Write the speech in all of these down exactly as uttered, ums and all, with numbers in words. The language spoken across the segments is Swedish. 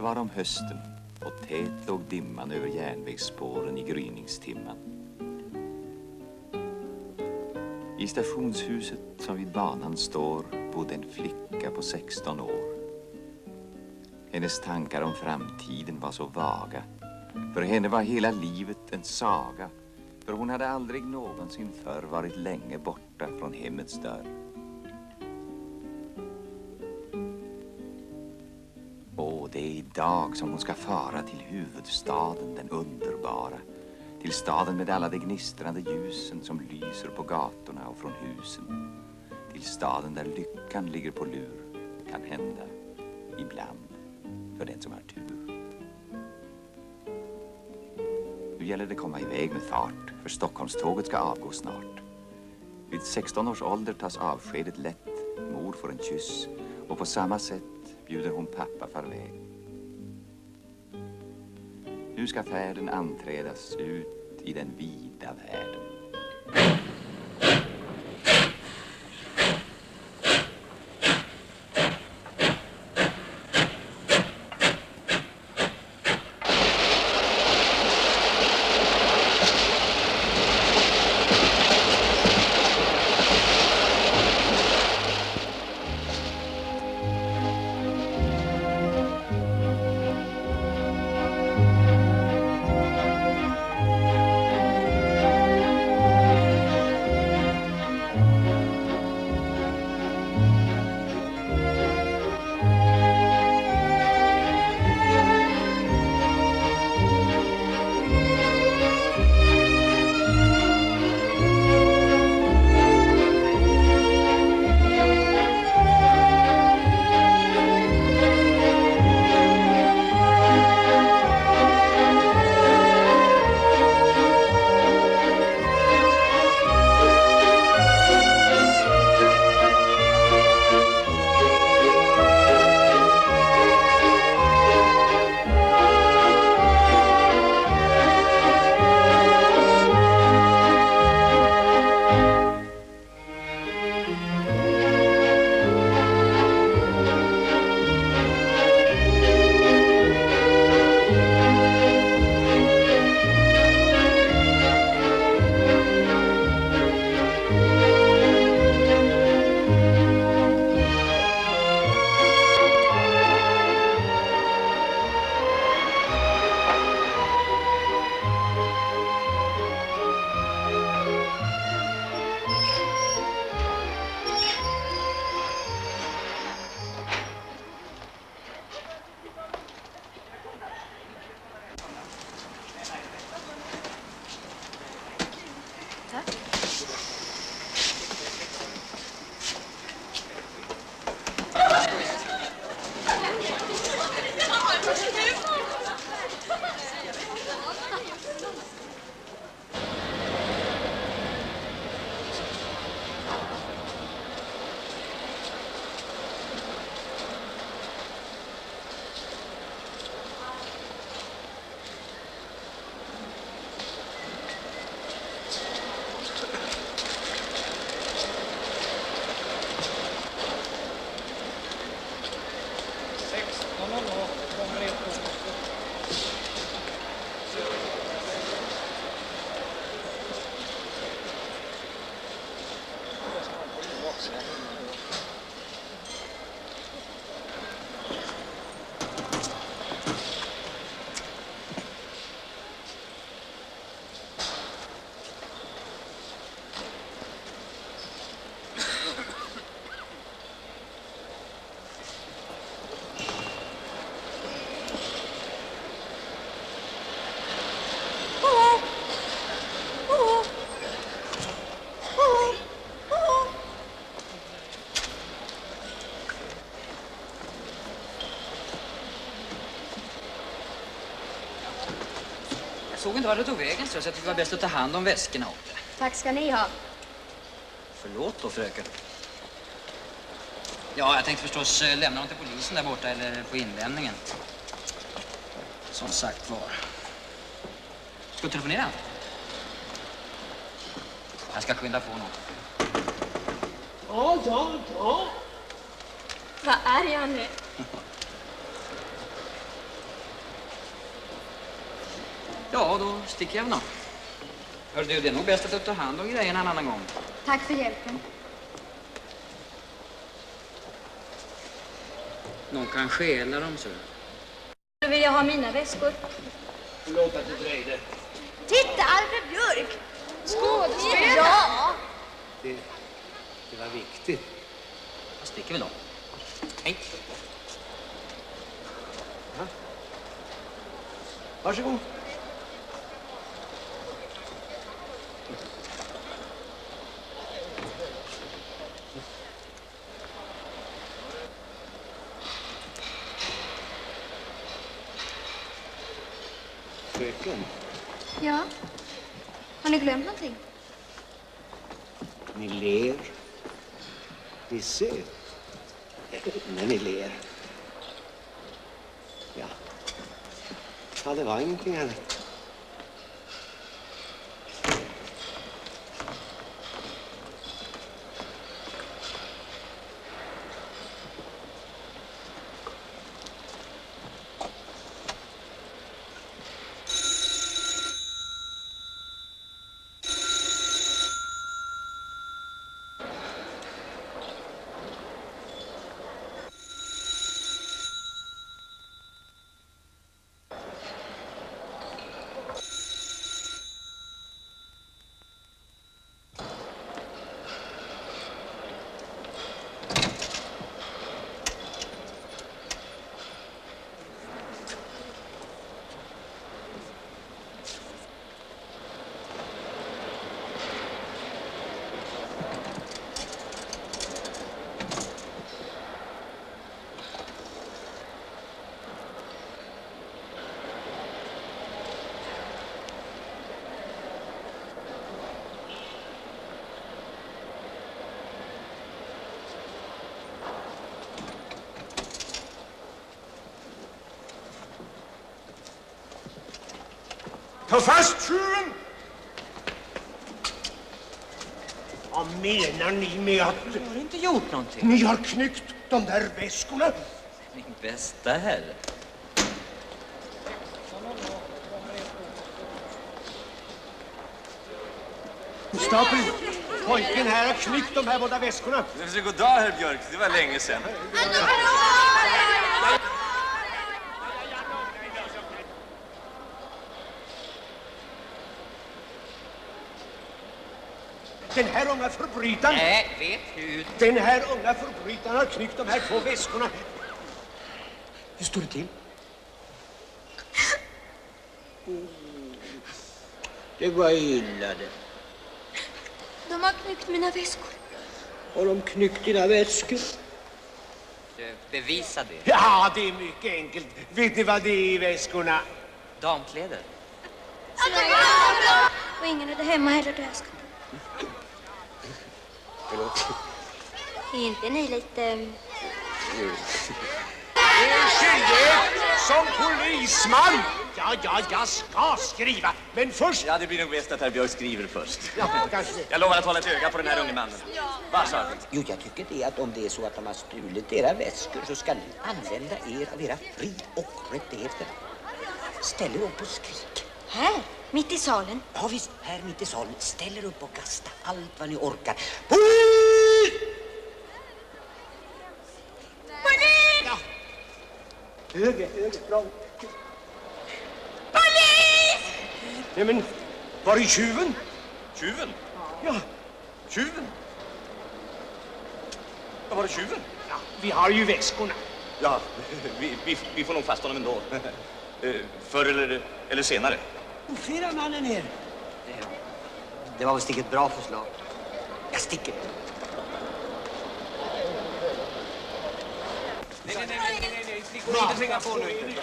var om hösten och tät låg dimman över järnvägsspåren i gryningstimman. I stationshuset som vid banan står bodde en flicka på sexton år. Hennes tankar om framtiden var så vaga. För henne var hela livet en saga. För hon hade aldrig någonsin förr varit länge borta från hemmets dörr. Och det är idag som hon ska fara till huvudstaden, den underbara. Till staden med alla de gnistrande ljusen som lyser på gatorna och från husen. Till staden där lyckan ligger på lur, kan hända ibland för den som har tur. Nu gäller det komma iväg med fart, för Stockholmståget ska avgå snart. Vid sexton års ålder tas avskedet lätt, mor får en kyss och på samma sätt bjuder hon pappa farväl. Nu ska färden anträdas ut i den vida världen. Jag såg inte vad det tog vägen, så jag tyckte det var bäst att ta hand om väskorna åt det. Tack ska ni ha. Förlåt då, fröken. Ja, jag tänkte förstås lämna dem till polisen där borta eller på inlämningen. Som sagt var. Ska du telefonera? Jag ska skynda på något. Ja, ja, ja. Vad är jag nu? Ja, då sticker jag väl då. Hör du, det är nog bäst att du tar hand om grejerna en annan gång. Tack för hjälpen. Någon kan stjäla dem, så. Då vill jag ha mina väskor. Förlåt att det dröjde. Titta, Alfred Björk! Skådespelare! Ja! Det, det var viktigt. Då sticker vi då. Hej. Ja. Varsågod. Fröken. Ja. Har ni glömt någonting? Ni ler. Ni ser. När ni ler. Ja. Ja, det var ingenting annat. Ta fast tjuven! Vad menar ni med att Jag har inte gjort någonting. ni har knyckt de där väskorna? Min bästa herre. Stapel, pojken här har knyckt de här båda väskorna. God dag, herr Björk. Det var länge sedan. Den här unga förbrytaren... Nej, vet hur. Den här unga förbrytaren har knyckt de här två väskorna. Hur står det till? Det var illa det. De har knyckt mina väskor. Har de knyckt dina väskor? Du, bevisa det. Ja, det är mycket enkelt. Vet ni vad det är i väskorna? Damkläder. Och ingen är det hemma heller då jag ska. Förlåt. Är inte ni lite... Det är skyldighet som polisman. Ja, ja, jag ska skriva. Men först... Ja, det blir nog bäst att herr Björk skriver först. Ja, kanske. Jag lovar att hålla ett öga på den här unge mannen. Varsågod. Jo, jag tycker det att om det är så att de har stulit era väskor så ska ni använda er av era fri- och rättigheter. Ställ er upp och skrik. Här, mitt i salen. Ja visst, här mitt i salen. Ställ er upp och kasta allt vad ni orkar. Polis! Polis! Ja. Höger, höger, bra. Polis! Nej, men var är tjuven? Tjuven? Ja, Tjuven? Vad var det tjuven? ja, vi har ju väskorna. Ja, vi, vi, vi får nog fast honom ändå. Eh, Förr eller, eller senare. Flera mannen här. Det, det var visst inget bra förslag. Jag sticker. Nej, nej, nej, nej, nej, nej. Ni får inte tränga på nu.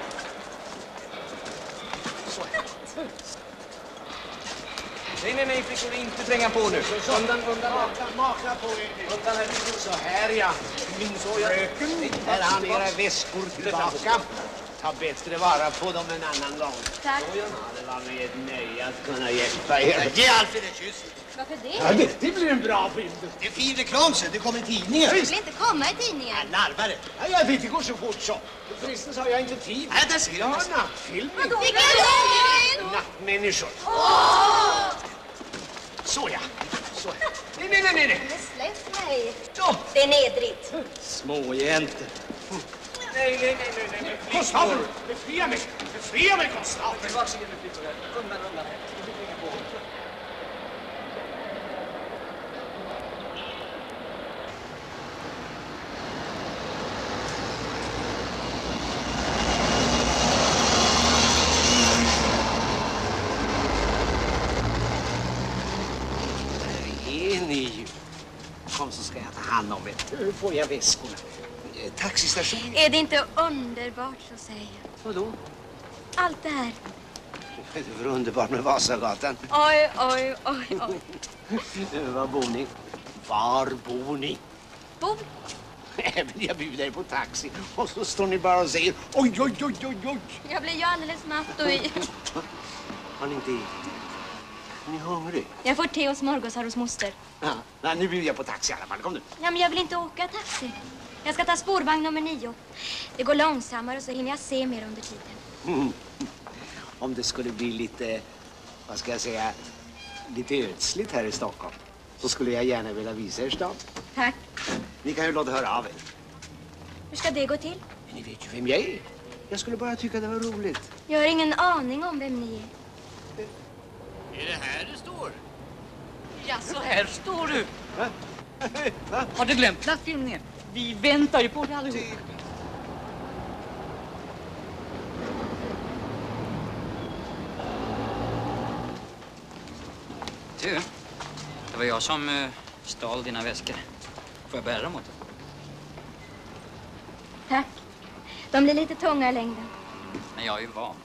Nej, nej, nej, flickor, inte tränga på nu. Undan, undan, undan, makna på er. Undan här. Så här, ja. Min fröken, här har ni era väskor tillbaka. Ta bättre vara på dem en annan gång. Tack. Ja, det var med ett nöje att kunna hjälpa er. Ge Alfred en kyss. Varför det? Ja, det, det blir en bra bild. Det är fin reklam sen, det kommer i tidningen. Det vill inte komma i tidningen. Larvare. Ja, jag vet, det går så fort så. Förresten så har jag inte tid. Nej, där ser Jag jag. har nattfilm. Vilken nattmänniskor. Så ja. Så ja. Nej, nej, nej, nej. Men släpp mig. Så. Det är nedrigt. Små jäntor. Nej, nej, nej, nej, nej. Konstapel, befria mig. Befria mig, konstapel. Undan, undan. Är ni ju? Kom så ska jag ta hand om er. Nu får jag väskorna. Taxistationen. Är det inte underbart, så säger jag. Vadå? Allt det här. Det är för underbart med Vasagatan. Oj, oj, oj, oj. Var bor ni? Var bor ni? Bor? Även jag bjuder er på taxi. Och så står ni bara och säger oj, oj, oj, oj, oj. Jag blir ju alldeles matt och i. Har ni inte... Är ni hungrig? Jag får te och smörgås här hos moster. Ja, nej, nu bjuder jag på taxi i alla fall. Kom nu. Ja, men jag vill inte åka taxi. Jag ska ta spårvagn nummer nio. Det går långsammare och så hinner jag se mer under tiden. Mm. Om det skulle bli lite, vad ska jag säga, lite ödsligt här i Stockholm så skulle jag gärna vilja visa er stan. Tack. Ni kan ju låta höra av er. Hur ska det gå till? Men ni vet ju vem jag är. Jag skulle bara tycka det var roligt. Jag har ingen aning om vem ni är. Är det här det står? Ja, så här står du. Va? Va? Har du glömt nattfilmningen? Vi väntar ju på det allihop. Du, det var jag som uh, stal dina väskor. Får jag bära dem åt dig? Tack. De blir lite tunga i längden. Men jag är ju van.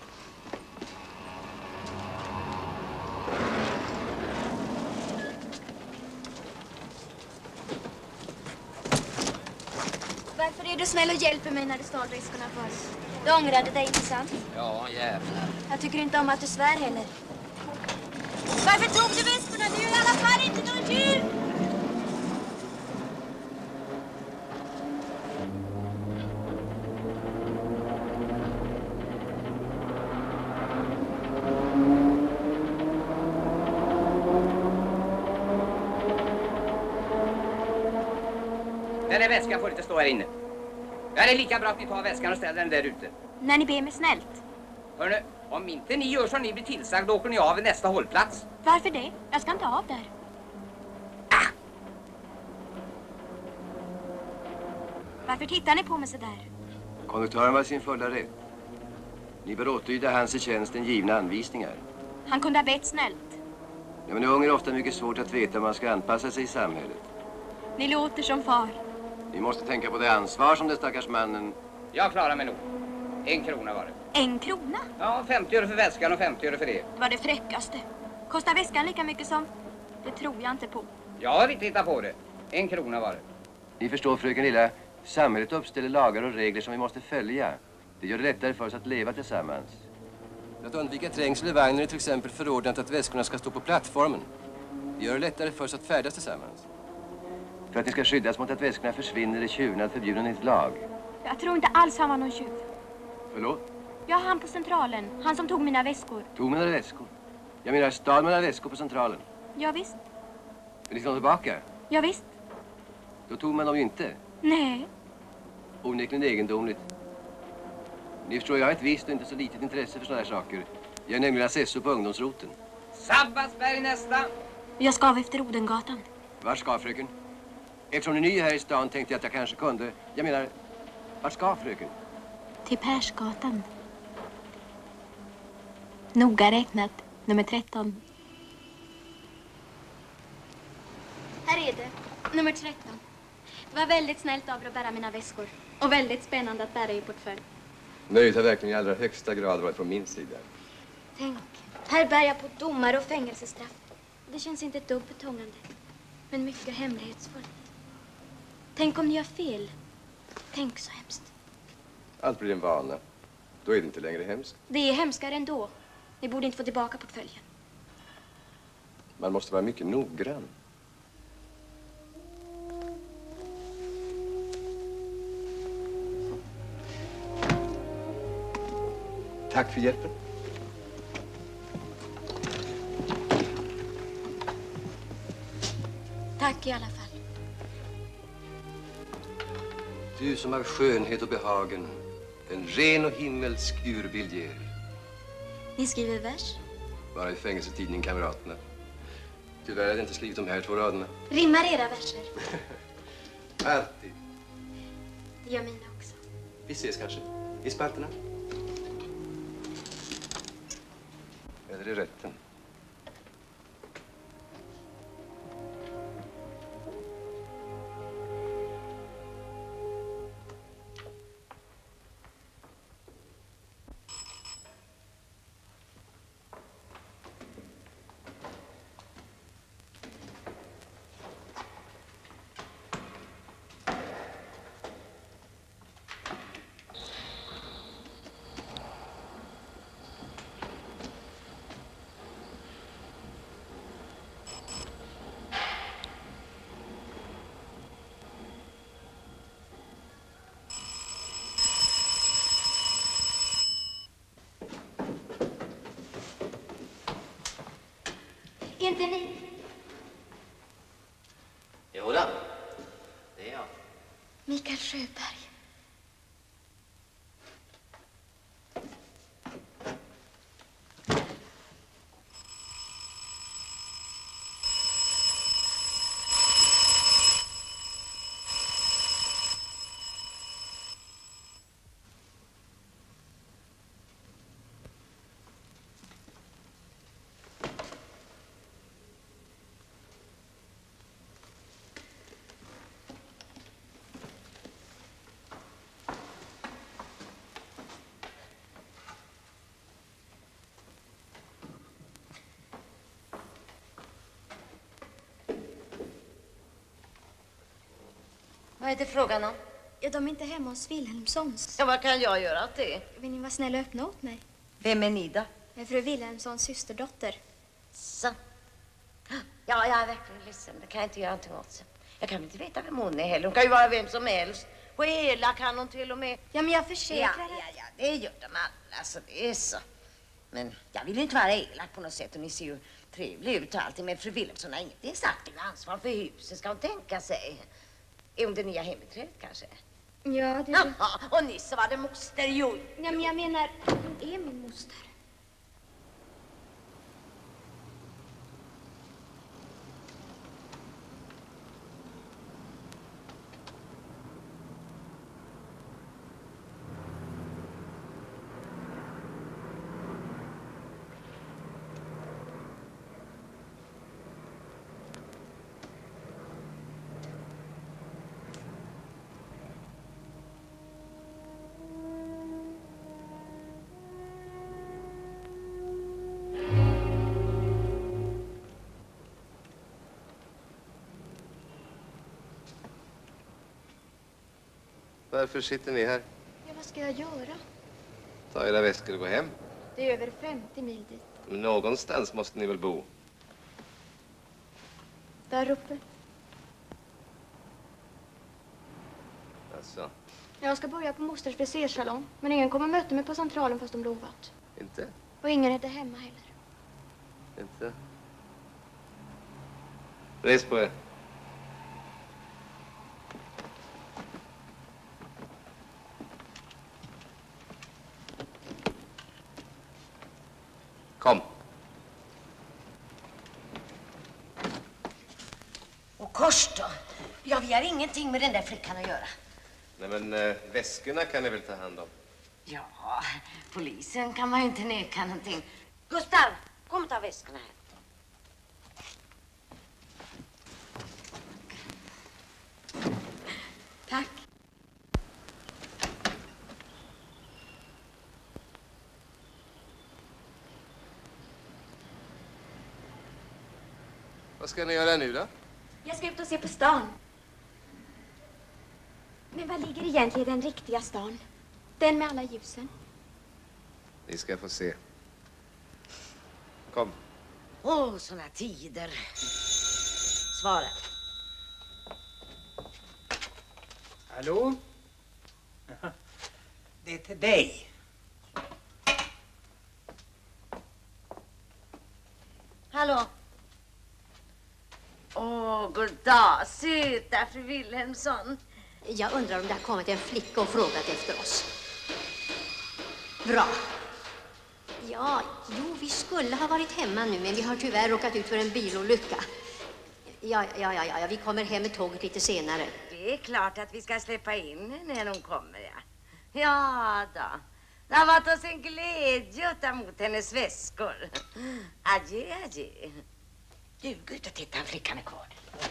Varför är du snäll och hjälper mig när du stal väskorna förut? Du ångrade dig, inte sant? Ja, jävlar. Jag tycker inte om att du svär heller. Varför tog du väskorna? Du är i alla fall inte någon djur! Den där väskan får inte stå här inne. Ja, det är lika bra att ni tar väskan och ställer den där ute. När ni ber mig snällt. Hörrni, om inte ni gör som ni blir tillsagda åker ni av vid nästa hållplats. Varför det? Jag ska inte av där. Ah! Varför tittar ni på mig så där? Konduktören var i sin fulla rätt. Ni bör åtlyda hans i tjänsten givna anvisningar. Han kunde ha bett snällt. Ja, men ung är ofta mycket svårt att veta om man ska anpassa sig i samhället. Ni låter som far. Ni måste tänka på det ansvar som den stackars mannen... Jag klarar mig nog. En krona var det. En krona? Ja, femtio öre för väskan och femtio öre för det. Det var det fräckaste. Kostar väskan lika mycket som... Det tror jag inte på. Jag har inte hittat på det. En krona var det. Ni förstår, fröken Lilla, samhället uppställer lagar och regler som vi måste följa. Det gör det lättare för oss att leva tillsammans. För att undvika trängsel i vagnen är till exempel förordnat att väskorna ska stå på plattformen. Det gör det lättare för oss att färdas tillsammans. För att ni ska skyddas mot att väskorna försvinner är tjuvnad förbjuden i ett lag. Jag tror inte alls han var någon tjuv. Förlåt? Ja, han på centralen. Han som tog mina väskor. Tog mina väskor? Jag menar, stal mina väskor på centralen. Ja, visst. Vill ni ta tillbaka? Ja, visst. Då tog man dem ju inte. Nej. Onekligen egendomligt. Ni förstår, jag har ett visst och inte så litet intresse för sådana här saker. Jag är nämligen assessor på ungdomsroten. Sabbatsberg nästa. Jag ska av efter Odengatan. Vart ska fröken? Eftersom ni är ny här i stan tänkte jag att jag kanske kunde... Jag menar, vart ska fröken? Till Persgatan. Noga räknat, nummer tretton. Här är det, nummer tretton. Det var väldigt snällt av er att bära mina väskor. Och väldigt spännande att bära i portfölj. Nöjet har verkligen i allra högsta grad varit från min sida. Tänk, här bär jag på domar och fängelsestraff. Det känns inte ett dugg betungande, men mycket hemlighetsfullt. Tänk om ni gör fel. Tänk så hemskt. Allt blir en vana. Då är det inte längre hemskt. Det är hemskare ändå. Ni borde inte få tillbaka portföljen. Man måste vara mycket noggrann. Tack för hjälpen. i alla fall. Du som av skönhet och behagen en ren och himmelsk urbild ger. Ni skriver vers? Bara i fängelsetidningen Kamraterna. Tyvärr hade jag inte skrivit de här två raderna. Rimmar era verser? Alltid. Det gör mina också. Vi ses kanske. I spalterna. Eller i rätten. Inte ni? Jo då, det är jag. Mikael Sjöberg. Vad är det frågan om? Ja, de är inte hemma hos Wilhelmssons. Ja, vad kan jag göra åt det? Vill ni vara snälla och öppna åt mig? Vem är ni då? Jag är fru Wilhelmssons systerdotter. Så. Ja, jag är verkligen ledsen. Det kan jag inte göra någonting åt sig. Jag kan inte veta vem hon är heller. Hon kan ju vara vem som helst. Och elak kan hon till och med. Ja, men jag försäkrar ja, ja, ja, det gör de alla. Så det är så. Men jag vill ju inte vara elak på något sätt. Och ni ser ju trevlig ut och allting. Men fru Wilhelmsson har inget exakt ansvar för huset, ska hon tänka sig. Är hon det nya hembiträdet kanske? Ja, det... Jaha, och Nisse var det moster, jo. Ja, men jag menar, hon är min moster. Varför sitter ni här? Ja, vad ska jag göra? Ta era väskor och gå hem. Det är över femtio mil dit. Men någonstans måste ni väl bo? Där uppe. Alltså, Jag ska börja på mosters frisersalong. Men ingen kommer möta mig på centralen fast de lovat. inte? Och ingen är där hemma heller. Inte? Res på er. Kom. Och kors då? Ja, vi har ingenting med den där flickan att göra. Nej, men äh, väskorna kan ni väl ta hand om? Ja, polisen kan man ju inte neka någonting. Gustav, kom och ta väskorna här. Tack. Vad ska ni göra nu då? Jag ska ut och se på stan. Men var ligger egentligen den riktiga stan? Den med alla ljusen. Ni ska få se. Kom. Åh, oh, såna tider. Svara. Hallå? Det är till dig. Hallå? Åh, oh, god då, söta fru Wilhelmsson. Jag undrar om det har kommit en flicka och frågat efter oss. Bra. Ja, jo, vi skulle ha varit hemma nu, men vi har tyvärr råkat ut för en bilolycka. Ja, ja, ja, ja, vi kommer hem med tåget lite senare. Det är klart att vi ska släppa in henne när hon kommer, ja. Ja då. Det har varit oss en glädje att ta emot hennes väskor. Adjö, adjö. Du, gå ut och titta, flickan är kvar.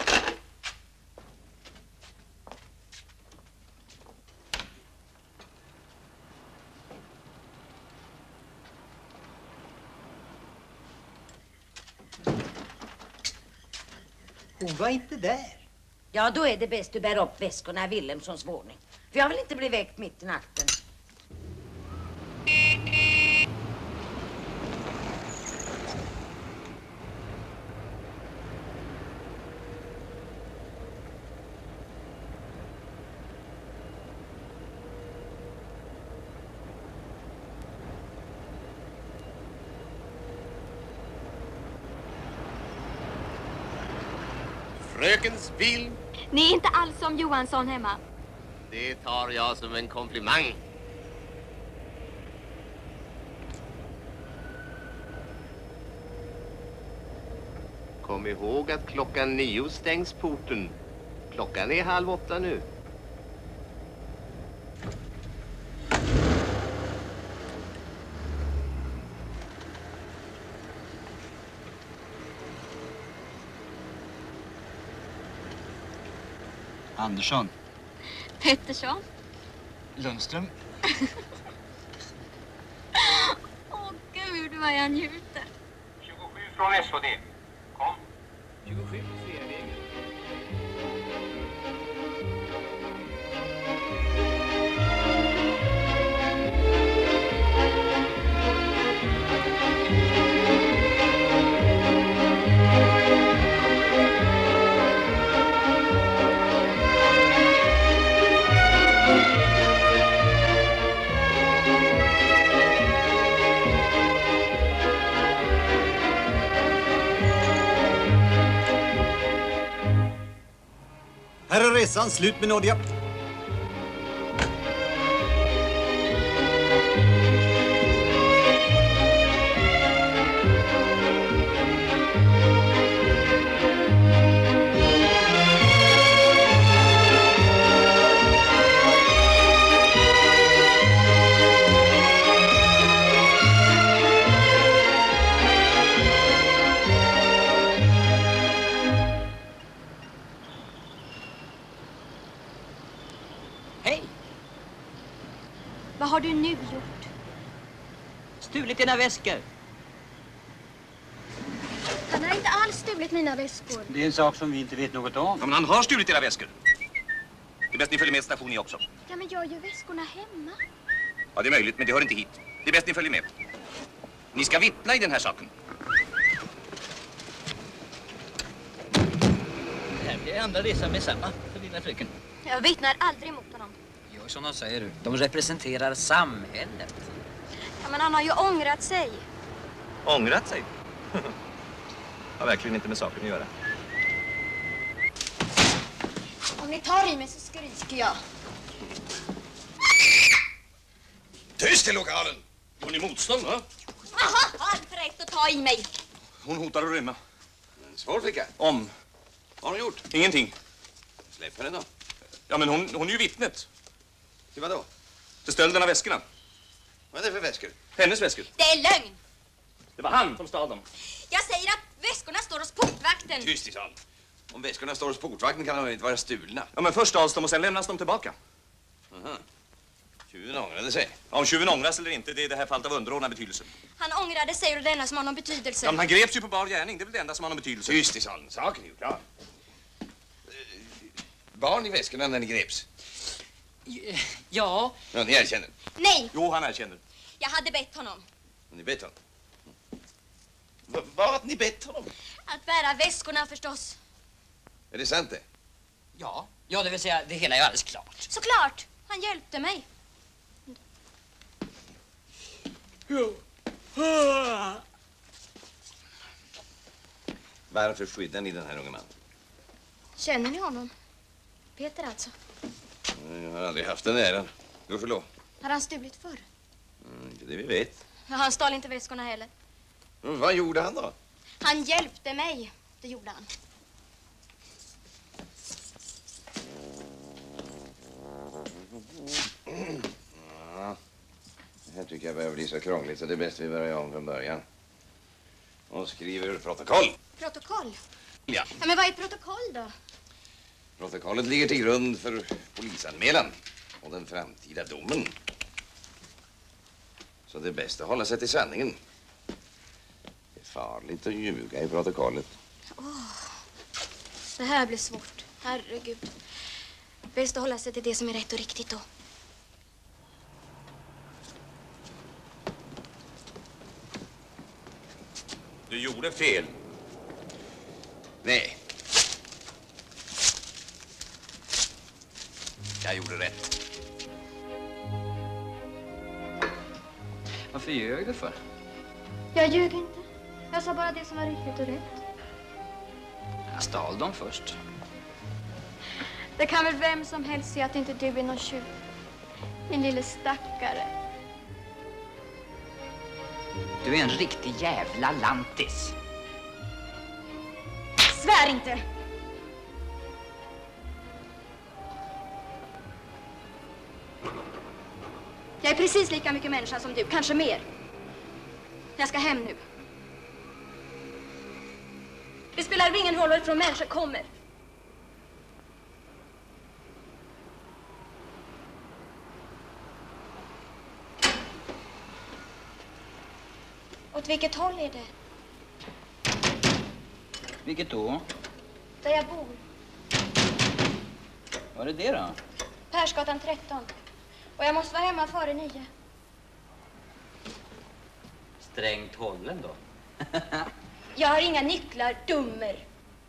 Hon var inte där. Ja, då är det bäst du bär upp väskorna i Wilhelmssons våning. För jag vill inte bli väckt mitt i natten. Frökens bil. Ni är inte alls som Johansson hemma. Det tar jag som en komplimang. Kom ihåg att klockan nio stängs porten. Klockan är halv åtta nu. Andersson. Pettersson. Lundström. Åh gud vad jag njuter. tjugosju från S H D. Kom. tjugosju, Sveavägen. Här är resan slut med Nordja. Vad har du nu gjort? Stulit dina väskor. Han har inte alls stulit mina väskor. Det är en sak som vi inte vet något om. Ja, men han har stulit era väskor. Det är bäst ni följer med station ni också. Ja, men jag har ju väskorna hemma. Ja, det är möjligt, men det hör inte hit. Det är bäst ni följer med. Ni ska vittna i den här saken. Det här blir andra resan med samma för lilla fröken. Jag vittnar aldrig mot honom. Gör som de säger du. De representerar samhället. Ja, men han har ju ångrat sig. Ångrat sig? Har verkligen inte med saken att göra. Om ni tar i mig så skriker jag. Tyst i lokalen! Har ni motstånd, va? Aha, han får rätt att ta i mig. Hon hotar att rymma. En svår flicka. Om? Vad har hon gjort? Ingenting. Släpp henne då. Ja, men hon, hon är ju vittnet. Till vad då? Till stölden av väskorna. Vad är det för väskor? Hennes väskor. Det är lögn. Det var han som stal dem. Jag säger att väskorna står hos portvakten. Tyst i salen. Om väskorna står hos portvakten kan de inte vara stulna. Ja, men först stals de och sen lämnas de tillbaka. Aha. Tjuven ångrade sig. Ja, om tjuven ångras eller inte, det är i det här fallet av underordnad betydelse. Han ångrade sig och det enda som har någon betydelse. Ja, men han greps ju på bar gärning, det är väl det enda som har någon betydelse. Tyst i salen. Saken är ju klar. Barn i väskorna när ni greps? Ja. Ja, ni erkänner. Nej, Jo, han erkänner. jag hade bett honom Ni bett honom. V- vad har ni bett honom? att bära väskorna förstås. Är det sant det? Ja. Ja, det vill säga, det hela är ju alldeles klart. Såklart, han hjälpte mig. Varför skyddar ni den här unga mannen? Känner ni honom? Peter alltså. Jag har aldrig haft den äran. Gudskelov. Har han stulit förr? Mm, inte det vi vet. Ja, han stal inte väskorna heller. Men vad gjorde han då? Han hjälpte mig. Det gjorde han. Ja, det här tycker jag börjar bli så krångligt så det är bäst vi börjar om från början. Och skriver protokoll. Protokoll? Ja. Ja, men vad är ett protokoll då? Protokollet ligger till grund för polisanmälan och den framtida domen. Så det är bäst att hålla sig till sanningen. Det är farligt att ljuga i protokollet. Åh, det här blir svårt. Herregud. Bäst att hålla sig till det som är rätt och riktigt då. Du gjorde fel. Nej. Jag gjorde rätt. Varför ljög du för? Jag ljög inte. Jag sa bara det som var riktigt och rätt. Jag stal dem först. Det kan väl vem som helst se att inte du är någon tjuv. Min lille stackare. Du är en riktig jävla lantis. Svär inte! Jag är precis lika mycket människa som du, kanske mer. Jag ska hem nu. Det spelar ingen roll varifrån människor kommer. Åt vilket håll är det? Vilket då? Där jag bor. Var är det då? Persgatan tretton. Och jag måste vara hemma före nio. Strängt hållen då? Jag har inga nycklar, dummer.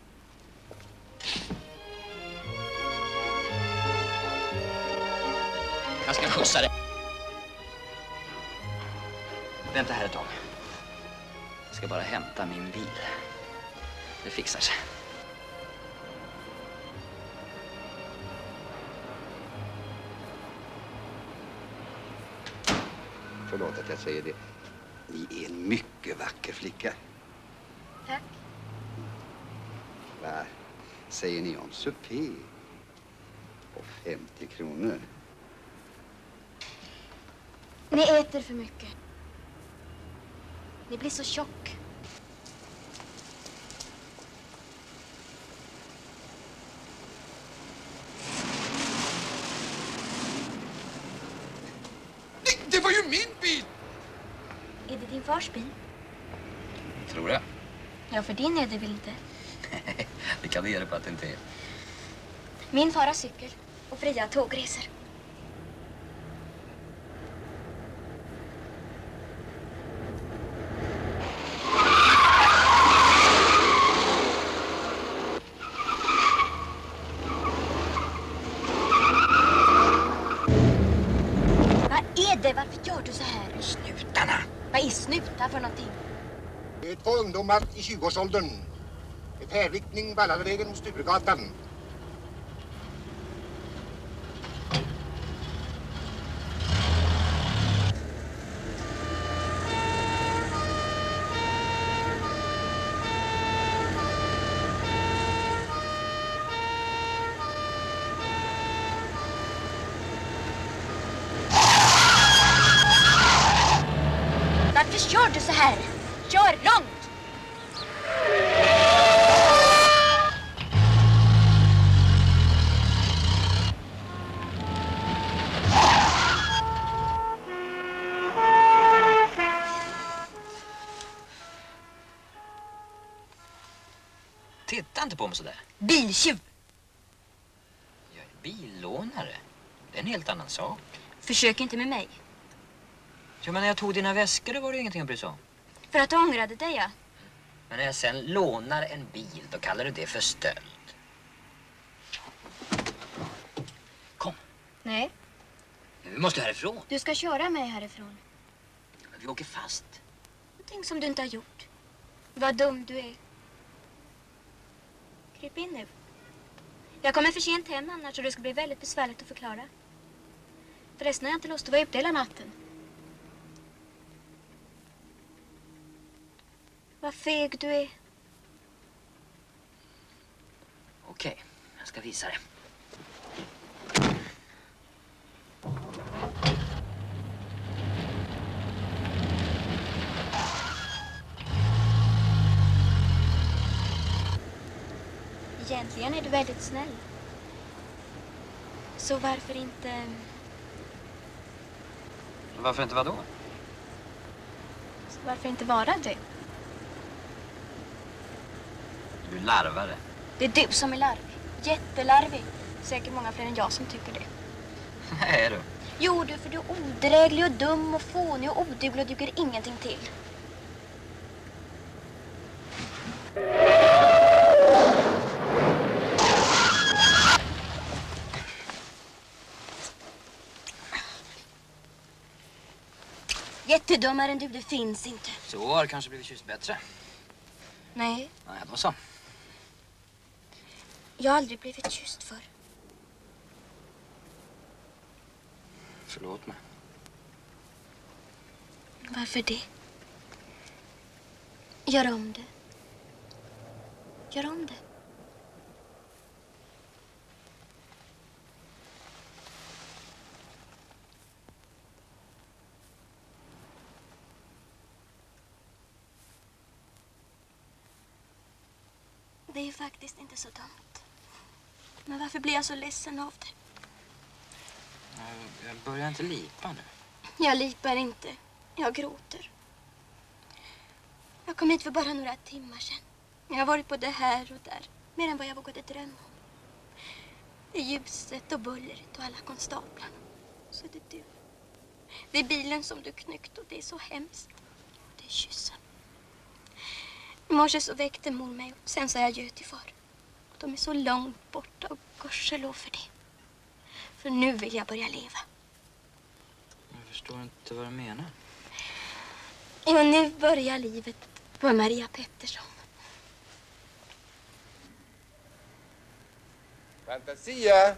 Jag ska skjutsa dig. Vänta här ett tag. Jag ska bara hämta min bil. Det fixar sig. Förlåt att jag säger det. Ni är en mycket vacker flicka. Tack. Vad säger ni om supé? Och femtio kronor. Ni äter för mycket. Ni blir så tjock. Det, det var ju min bil! Är det din fars bil? Tror jag. Ja, för din är det väl inte. Det kan du göra på att det inte är. Min far har cykel och fria tågresor. Varför gör du så här? Snutarna! Vad är snutar för någonting? Det är två ungdomar i tjugoårsåldern. I färdriktning Vallavägen mot Sturegatan. Varför kör du så här? Kör långt! Titta inte på mig sådär. Biltjuv! Jag är billånare. Det är en helt annan sak. Försök inte med mig. Ja, men när jag tog dina väskor då var det ingenting att bry sig om. För att du ångrade dig, ja. Men när jag sen lånar en bil, då kallar du det för stöld. Kom. Nej. Vi måste härifrån. Du ska köra mig härifrån. Men vi åker fast. Någonting som du inte har gjort. Vad dum du är. Kryp in nu. Jag kommer för sent hem annars så det ska bli väldigt besvärligt att förklara. Förresten har jag inte lust att vara ute hela natten. Vad feg du är. Okej, jag ska visa det. Egentligen är du väldigt snäll. Så varför inte... Varför inte vadå? Så varför inte vara det? Du är larvare. Det är du som är larvig. Jättelarvig. Säkert många fler än jag som tycker det. Nej, är du? Jo, du, för du är odräglig och dum och fånig och oduglig och duger ingenting till. Jättedummare än du, det finns inte. Så har det kanske blivit kysst bättre. Nej. Nej, då så. Jag har aldrig blivit kysst för. Förlåt mig. Varför det? Gör om det. Gör om det. Det är ju faktiskt inte så dumt. Men varför blir jag så ledsen av det? Jag, jag börjar inte lipa nu. Jag lipar inte. Jag gråter. Jag kom hit för bara några timmar sedan. Jag har varit både här och där. Mer än vad jag vågade drömma om. Det är ljuset och bullret och alla konstaplarna. Så är det du. Det är bilen som du knyckt och det är så hemskt. Det är kyssen. I morse så väckte mor mig och sen sa jag adjö till far. Och de är så långt borta och gudskelov för det. För nu vill jag börja leva. Jag förstår inte vad du menar. Jo, nu börjar livet på Maria Pettersson. Fantasia!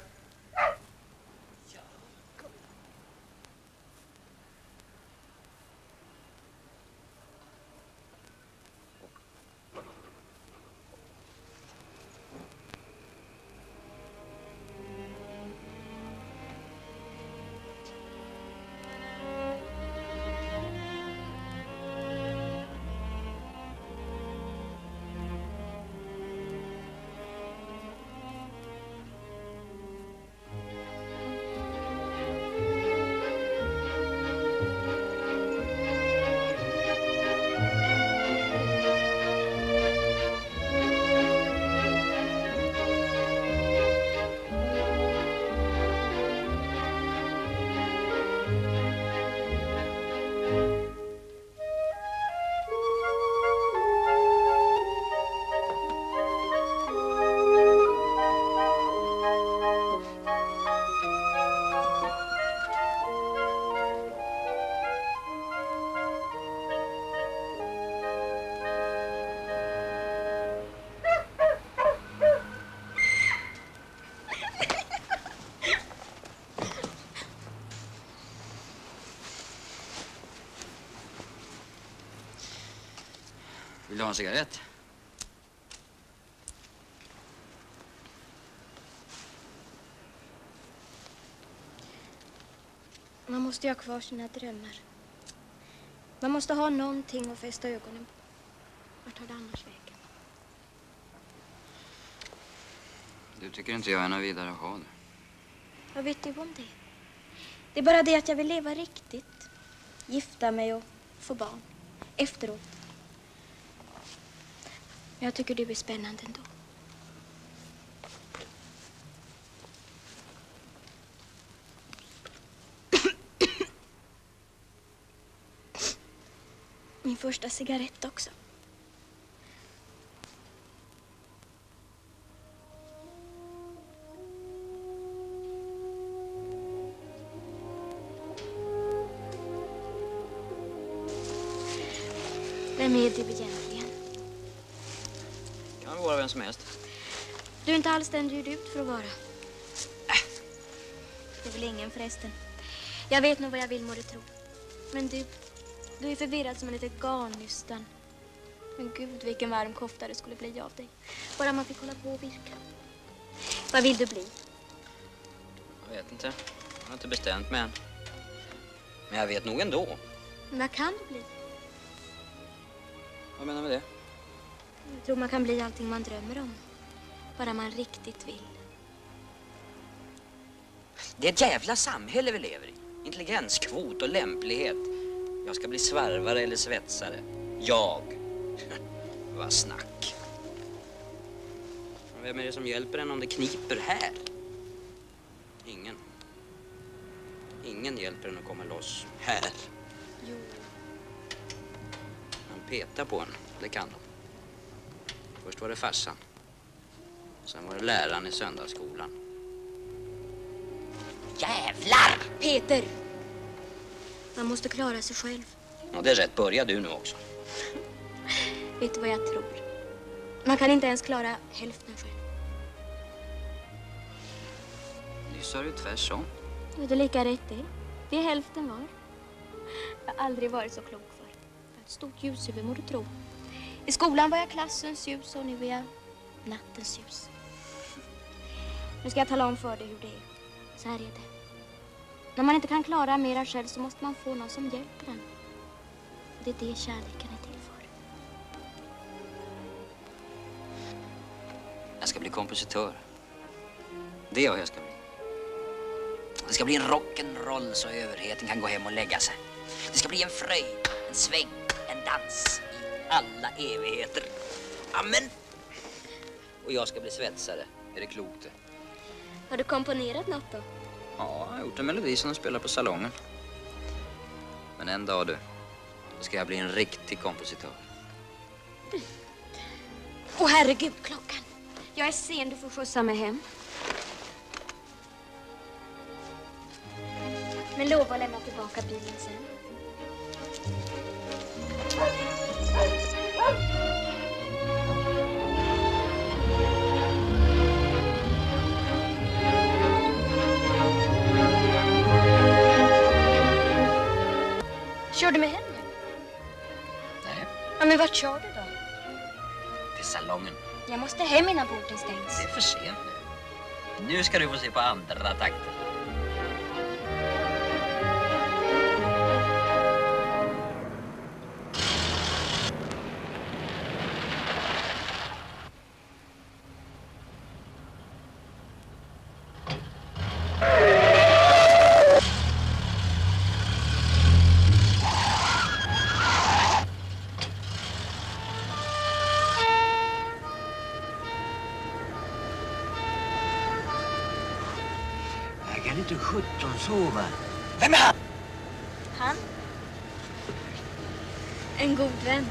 Vill du ha en cigarett? Man måste ju ha kvar sina drömmar. Man måste ha någonting att fästa ögonen på. Vart tar det annars vägen? Du tycker inte jag är något vidare att ha det. Vad vet du om det? Det är bara det att jag vill leva riktigt. Gifta mig och få barn. Efteråt. Jag tycker du är spännande ändå. Min första cigarett också. Vem är du egentligen? Kan vara vem som helst. Du är inte alls den du är ut för att vara. Äh. Det är väl ingen förresten. Jag vet nog vad jag vill, må du tro. Men du, du är förvirrad som en liten garnnystan. Men gud, vilken varm kofta det skulle bli av dig. Bara man fick hålla på och virka. Vad vill du bli? Jag vet inte. Jag har inte bestämt mig än. Men jag vet nog ändå. Men vad kan du bli? Vad menar du med det? Jag tror man kan bli allting man drömmer om. Bara man riktigt vill. Det är ett jävla samhälle vi lever i. Intelligenskvot och lämplighet. Jag ska bli svarvare eller svetsare. Jag. Vad snack. Vem är det som hjälper en om det kniper här? Ingen. Ingen hjälper en att komma loss här. Jo. Man petar på en, det kan de. Först var det farsan. Sen var det läraren i söndagsskolan. Jävlar! Peter! Man måste klara sig själv. Ja, det är rätt. Börja du nu också. Vet du vad jag tror? Man kan inte ens klara hälften själv. Nyss sa du tvärsom. Vet du lika rätt det? Det är hälften var. Jag har aldrig varit så klok för. Jag har ett stort ljushuvud, må du tro. I skolan var jag klassens ljus och nu är jag nattens ljus. Nu ska jag tala om för dig hur det är. Så här är det. När man inte kan klara mera själv så måste man få någon som hjälper en. Det är det kärleken är till för. Jag ska bli kompositör. Det är vad jag ska bli. Det ska bli en rock'n'roll så överheten kan gå hem och lägga sig. Det ska bli en fröjd, en sväng, en dans i alla evigheter. Amen. Och jag ska bli svetsare. Är det klokt det? Har du komponerat något då? Ja, jag har gjort en melodi som de spelar på salongen. Men en dag du, då ska jag bli en riktig kompositör. Mm. Åh herregud, klockan. Jag är sen, du får skjutsa mig hem. Men lova att lämna tillbaka bilen sen. Kör du med hem nu? Nej. Ja, men vart kör du då? Till salongen. Jag måste hem innan porten stängs. Det är för sent nu. Nu ska du få se på andra takter. Jag kan inte sjutton sova. Vem är han? Han? En god vän.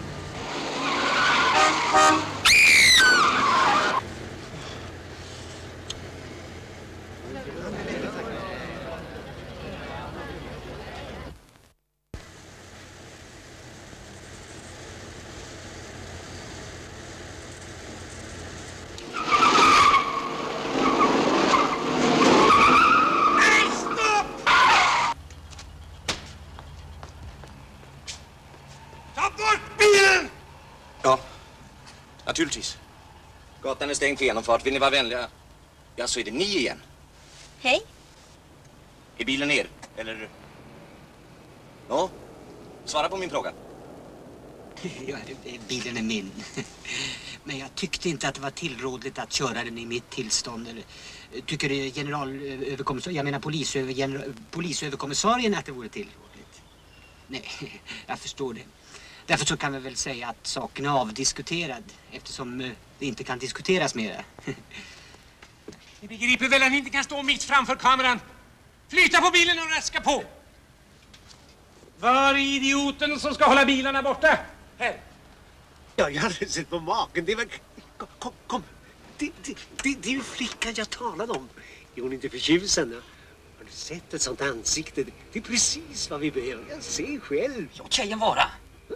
Naturligtvis. Gatan är stängd för genomfart. Vill ni vara vänliga? Ja, så är det ni igen. Hej. Är bilen er? Eller? Ja, svara på min fråga. Ja, bilen är min. Men jag tyckte inte att det var tillrådligt att köra den i mitt tillstånd. Eller, tycker generalöverkommissarien, jag menar polisöver, general, polisöverkommissarien att det vore tillrådligt? Nej, jag förstår det. Därför så kan vi väl säga att saken är avdiskuterad eftersom det inte kan diskuteras mer. Ni begriper väl att ni inte kan stå mitt framför kameran? Flytta på bilen och raska på! Var är idioten som ska hålla bilarna borta? Här! Ja, jag hade sett på maken. Det var... Kom, kom. Det, det, det, det är ju flickan jag talade om. Är hon inte förtjusande? Har du sett ett sånt ansikte? Det är precis vad vi behöver. Jag ser själv. Låt tjejen vara.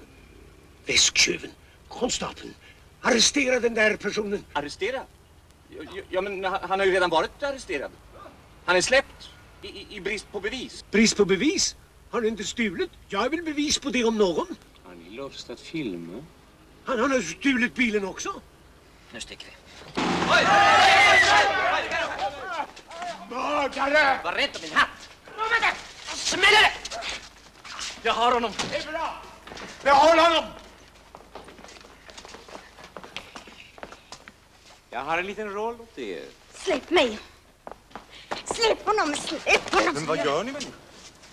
Väsktjuven, konstapeln, arrestera den där personen. Arrestera? Ja, ja, men han han har ju redan varit arresterad. Han är släppt i, i, i brist på bevis. Brist på bevis? Har du inte stulit? Jag är väl bevis på det om någon. Har ni lust att filma? Han har stulit bilen också. Nu sticker vi. Mördare! Var rädd om min hatt. Smäller det! Jag har honom. Det är bra. Behåll honom! Jag har en liten roll åt er. Släpp mig. Släpp honom, släpp honom. Men vad gör ni med honom?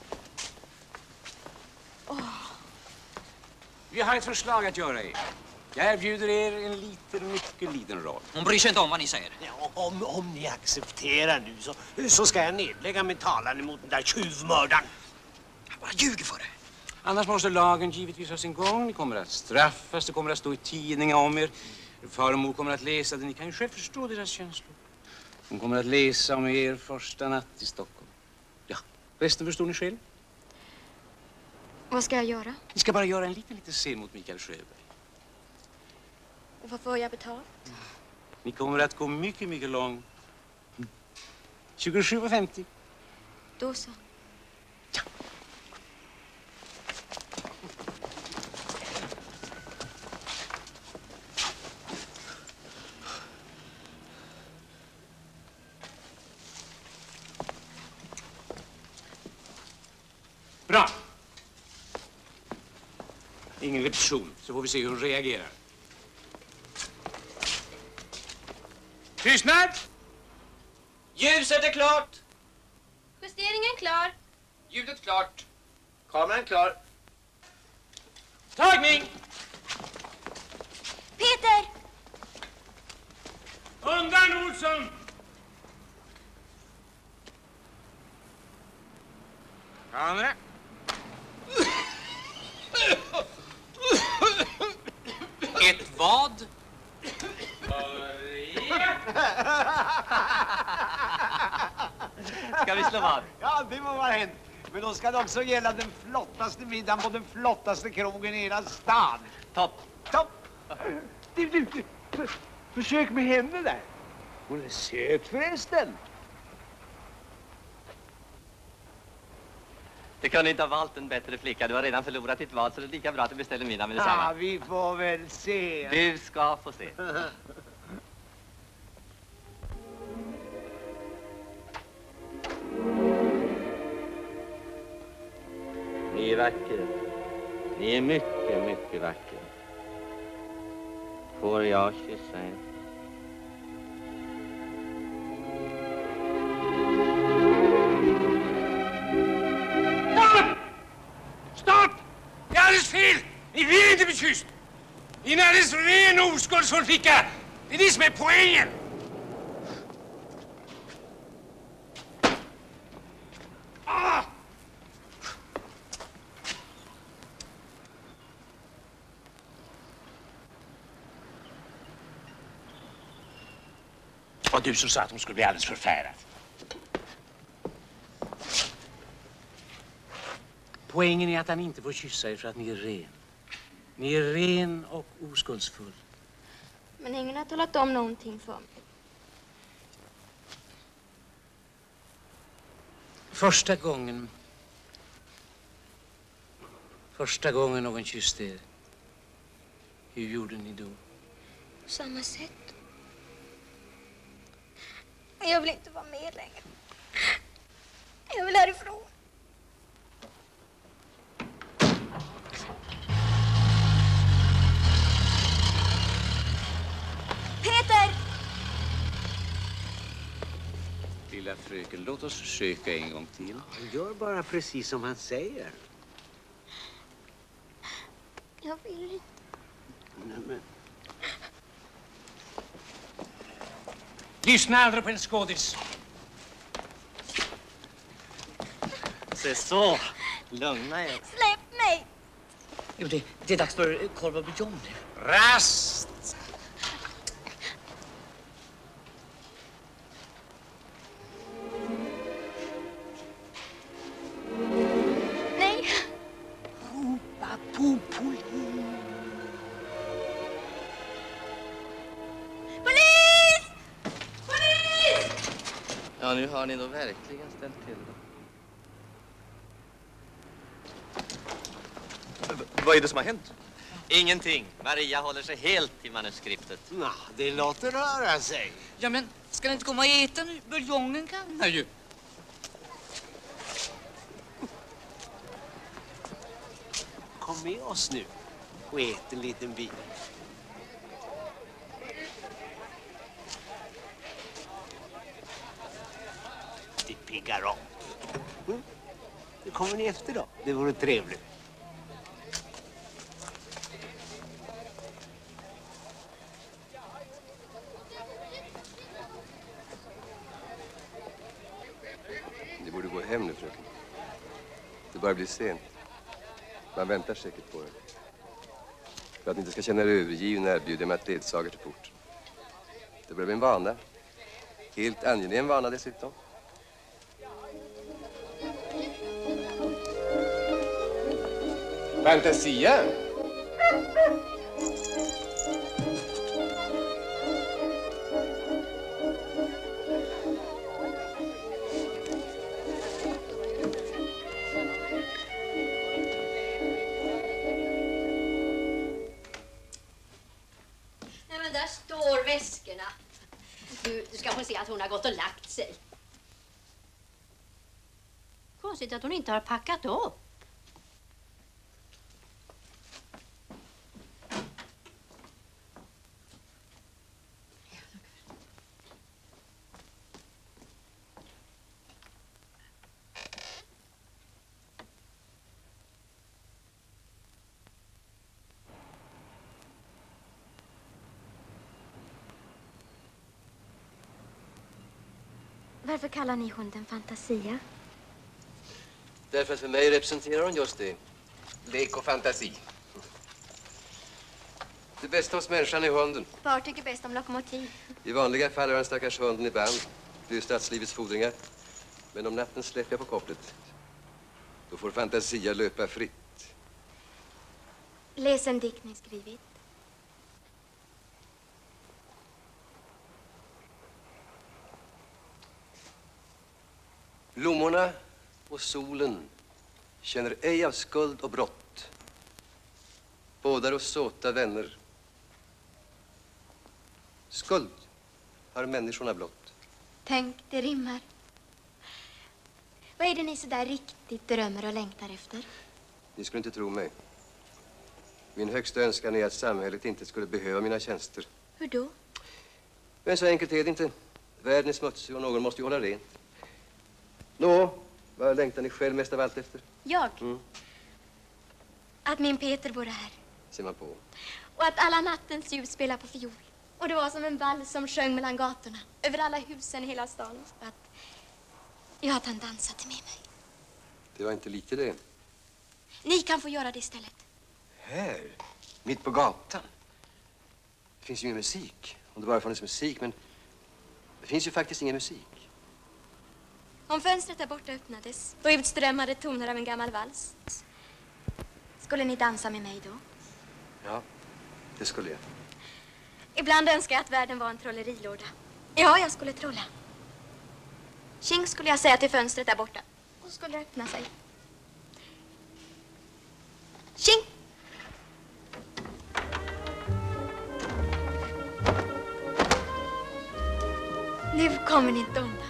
Vi har ett förslag att göra er. Jag erbjuder er en liten, mycket liten roll. Hon bryr sig inte om vad ni säger. Ja, om, om ni accepterar nu så, så ska jag nedlägga min talan emot den där tjuvmördaren. Jag bara ljuger för det. Annars måste lagen givetvis ha sin gång. Ni kommer att straffas, det kommer att stå i tidningar om er. Far och mor kommer att läsa det. Ni kan ju själv förstå deras känslor. De kommer att läsa om er första natt i Stockholm. Ja, resten förstår ni själv. Vad ska jag göra? Ni ska bara göra en liten, liten scen mot Mikael Sjöberg. Och vad får jag betalt? Ni kommer att gå mycket, mycket långt. tjugosju femtio. Då så. Bra. Ingen repetition, så får vi se hur hon reagerar. Tystnad! Ljuset är klart. Justeringen klar. Ljudet klart. Kameran klar. Tagning! Peter! Undan, Olsson! Kamera. Ett vad? Ska vi slå vad? Ja, det må vara hänt. Men då ska det också gälla den flottaste middagen på den flottaste krogen i hela stan. Topp. Topp. Du, du, du. För, försök med henne där. Hon är söt förresten. Du kunde inte ha valt en bättre flicka. Du har redan förlorat ditt val, så det är lika bra att du beställer middag med detsamma. Ja, vi får väl se. Du ska få se. Ni är vackra. Ni är mycket, mycket vackra. Får jag kyssa er? Stopp! Stopp! Det är alldeles fel! Ni vill inte bli kysst! Ni är en alldeles ren oskuldsfull flicka! Det är det som är poängen! Ah! Det var du som sa att hon skulle bli alldeles förfärad. Poängen är att han inte får kyssa er för att ni är ren. Ni är ren och oskuldsfull. Men ingen har talat om någonting för mig. Första gången... Första gången någon kysste er. Hur gjorde ni då? På samma sätt. Jag vill inte vara med längre. Jag vill härifrån. Peter! Lilla fröken, låt oss försöka en gång till. Han gör bara precis som han säger. Jag vill inte. Nej, men... Lyssna aldrig på en skådis. Se så. Lugna er. Släpp mig! Jo, det, det är dags för korv och buljong nu. Rast! Nej. Ropa på polis. Polis! Ja, nu har ni då verkligen ställt till det. Vad är det som har hänt? Ingenting. Maria håller sig helt till manuskriptet. Nå, det låter röra sig. Ja, men ska ni inte komma och äta nu? Buljongen kan ju. Kom med oss nu och ät en liten bit. Det piggar upp. Mm. Nu kommer ni efter då. Det vore trevligt. Ni borde gå hem nu, fröken. Det börjar bli sent. Man väntar säkert på er. För att ni inte ska känna er övergivna erbjuder jag mig att ledsaga till porten. Det börjar bli en vana. Helt angenäm vana dessutom. Fantasia! Där står väskorna. Du, du ska få se att hon har gått och lagt sig. Konstigt att hon inte har packat upp. Varför kallar ni hunden Fantasia? Därför att för mig representerar hon just det. Lek och fantasi. Det bästa hos människan är hunden. Far tycker bäst om lokomotiv. I vanliga fall har den stackars hunden i band. Det är ju stadslivets fordringar. Men om natten släpper jag på kopplet. Då får Fantasia löpa fritt. Läs en dikt ni skrivit. Blommorna och solen känner ej av skuld och brott. Båda är såta vänner. Skuld har människorna blott. Tänk, det rimmar. Vad är det ni så där riktigt drömmer och längtar efter? Ni skulle inte tro mig. Min högsta önskan är att samhället inte skulle behöva mina tjänster. Hur då? Men så enkelt är det inte. Världen är smutsig och någon måste ju hålla rent. Nå, vad längtar ni själv mest av allt efter? Jag? Mm. Att min Peter vore här. Ser man på. Och att alla nattens ljus spelar på fiol. Och det var som en ball som sjöng mellan gatorna. Över alla husen i hela stan. Och att, ja, att han dansade med mig. Det var inte lite det. Ni kan få göra det istället. Här? Mitt på gatan? Det finns ju ingen musik. Om det bara fanns musik, men det finns ju faktiskt ingen musik. Om fönstret där borta öppnades och utströmmade toner av en gammal vals. Skulle ni dansa med mig då? Ja, det skulle jag. Ibland önskar jag att världen var en trollerilåda. Ja, jag skulle trolla. Tjing skulle jag säga till fönstret där borta. Och skulle det öppna sig. Tjing! Nu kommer ni inte undan.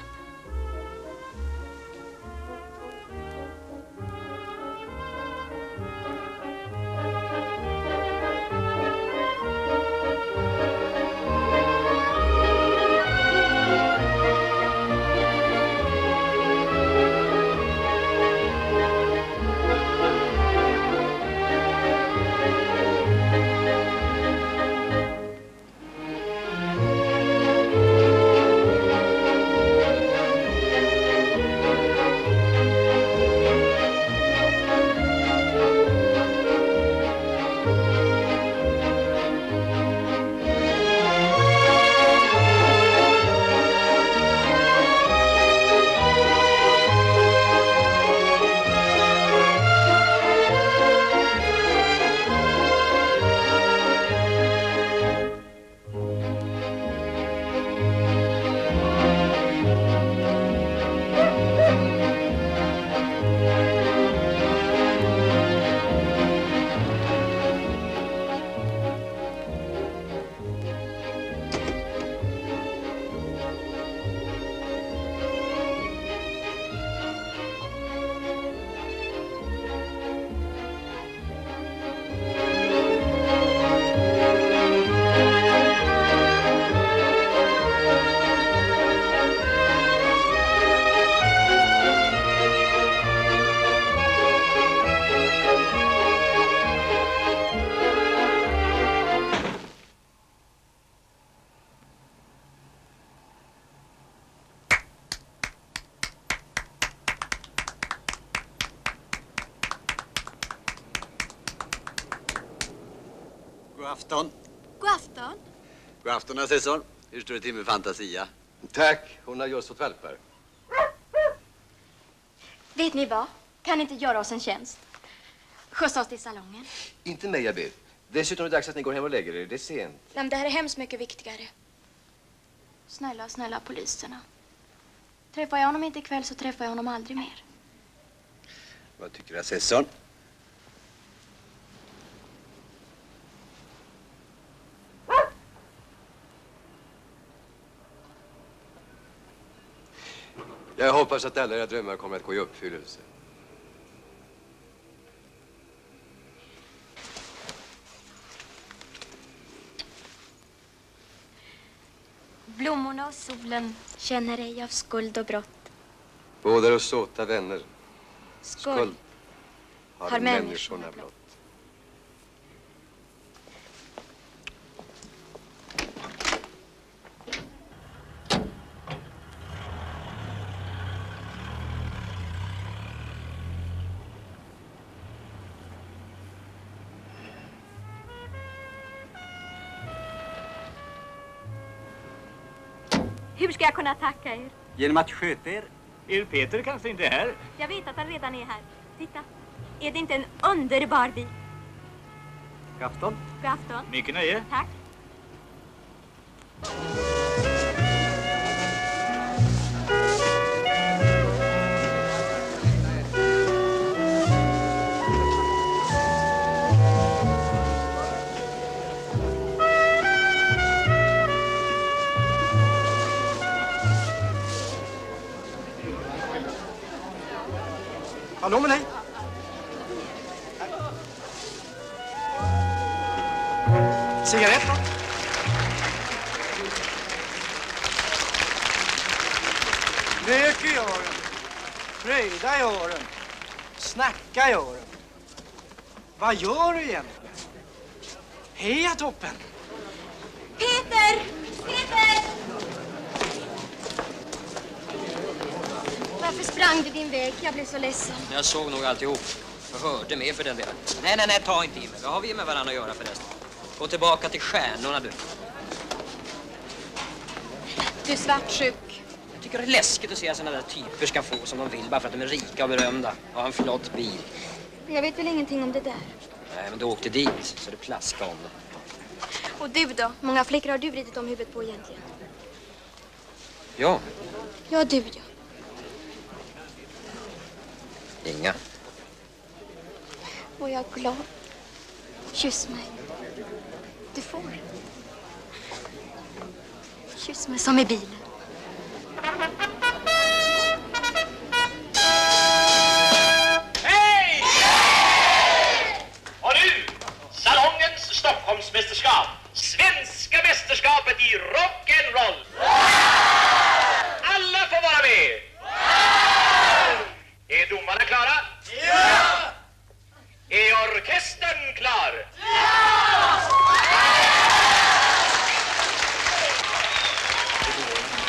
afton. God afton. God afton, assessor. Hur står det till med Fantasia? Tack, hon har just fått valpar. Vet ni vad? Kan ni inte göra oss en tjänst? Skjutsa oss till salongen. Inte mig, jag ber. Dessutom är det dags att ni går hem och lägger er. Det är sent. Men det här är hemskt mycket viktigare. Snälla, snälla poliserna. Träffar jag honom inte ikväll så träffar jag honom aldrig mer. Vad tycker assessorn? Jag hoppas att alla era drömmar kommer att gå i uppfyllelse. Blommorna och solen känner ej av skuld och brott. Båda är såta vänner. Skuld, Skuld har, har människorna människorna blott. Hur ska jag kunna tacka er? Genom att sköta er. Er Peter kanske inte är här? Jag vet att han redan är här. Titta, är det inte en underbar bil? God afton. God afton. Mycket nöje. Tack. Hallå med dig. Cigarett då? Röker gör den. Fröjda gör den. Snacka gör den. Vad gör du egentligen? Heja toppen! Peter! Peter! Varför sprang du din väg? Jag blev så ledsen. Jag såg nog alltihop. Jag hörde med för den delen. Nej, nej, nej, ta inte i mig. Vad har vi med varandra att göra förresten? Gå tillbaka till stjärnorna, du. Du är svartsjuk. Jag tycker det är läskigt att se att sådana där typer ska få som de vill bara för att de är rika och berömda. Ha en flott bil. Jag vet väl ingenting om det där. Nej, men du åkte dit så det plaskar om det. Och du då? Många flickor har du vridit om huvudet på egentligen? Ja, Ja, du ja. inga. Och jag är glad. Kyss mig. Du får. Kyss mig som i bilen. Hej! Och nu, salongens Stockholmsmästerskap. Svenska mästerskapet i rock'n'roll. Alla får vara med. Är domarna klara? Ja! Är orkestern klar? Ja!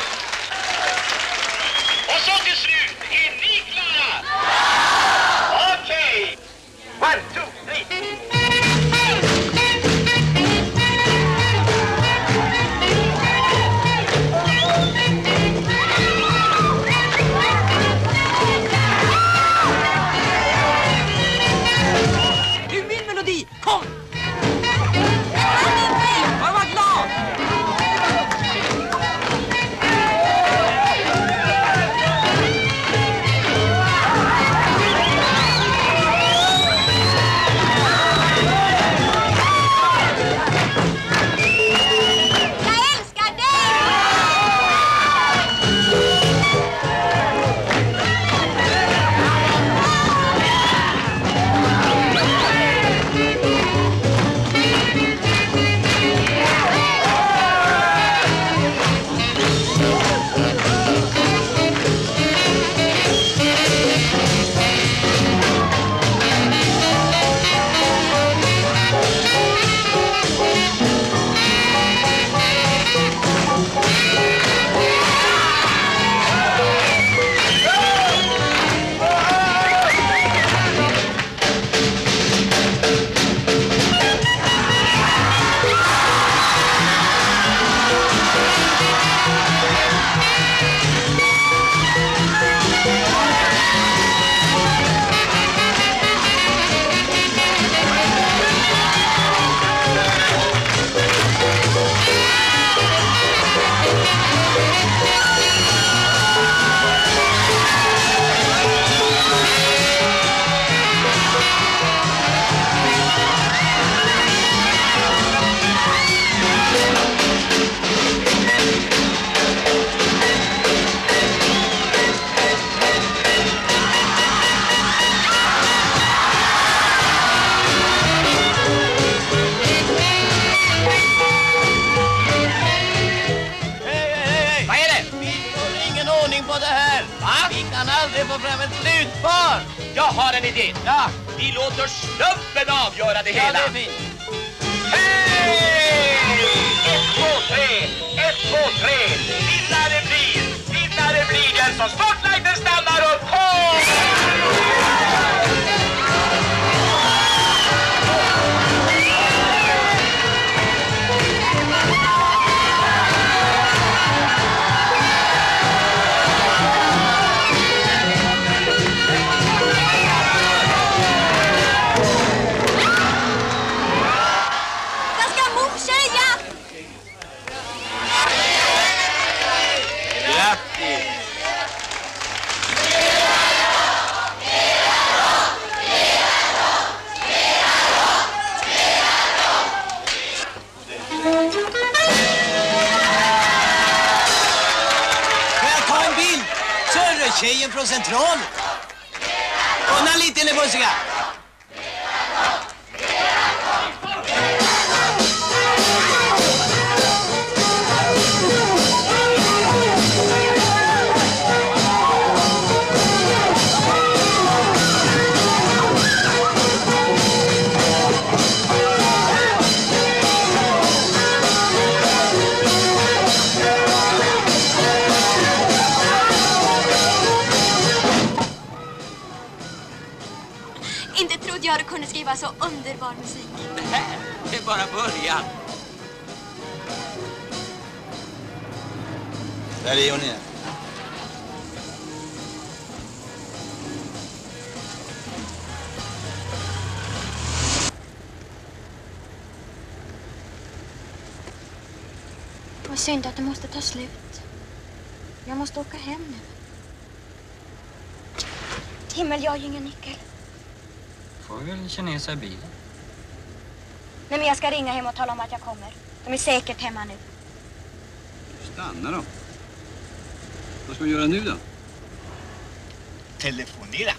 Jag har en idé. Ja. Vi låter slumpen avgöra det hela. Ja, det är fint. Hej! Ett, två, tre. Ett, två, tre. Vinnare blir. Vinnare blir den som spotlighten stannar upp på. Tjejen från centralen. Undan lite eller musiker. Jag kunde skriva så underbar musik. Det här är bara början. Där är hon igen. Vad synd att det måste ta slut. Jag måste åka hem nu. Himmel, jag har ju ingen nyckel. Får vi väl kinesa i bilen? Nej, men jag ska ringa hem och tala om att jag kommer. De är säkert hemma nu. Stanna då. Vad ska vi göra nu då? Telefonera.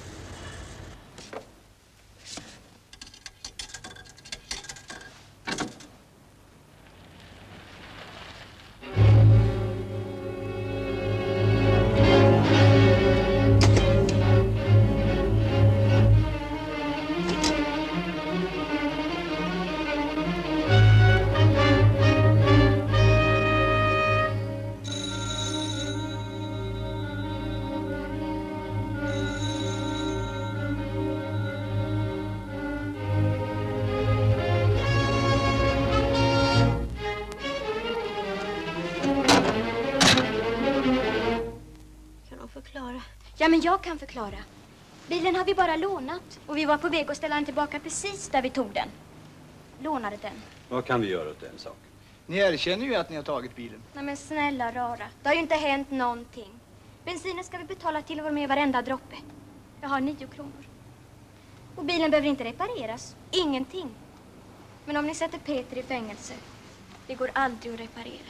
Ja, men jag kan förklara. Bilen har vi bara lånat och vi var på väg att ställa den tillbaka precis där vi tog den. Lånade den. Vad kan vi göra åt den saken? Ni erkänner ju att ni har tagit bilen. Nej, men snälla rara. Det har ju inte hänt någonting. Bensinen ska vi betala till och med varenda droppe. Jag har nio kronor. Och bilen behöver inte repareras. Ingenting. Men om ni sätter Peter i fängelse, det går aldrig att reparera.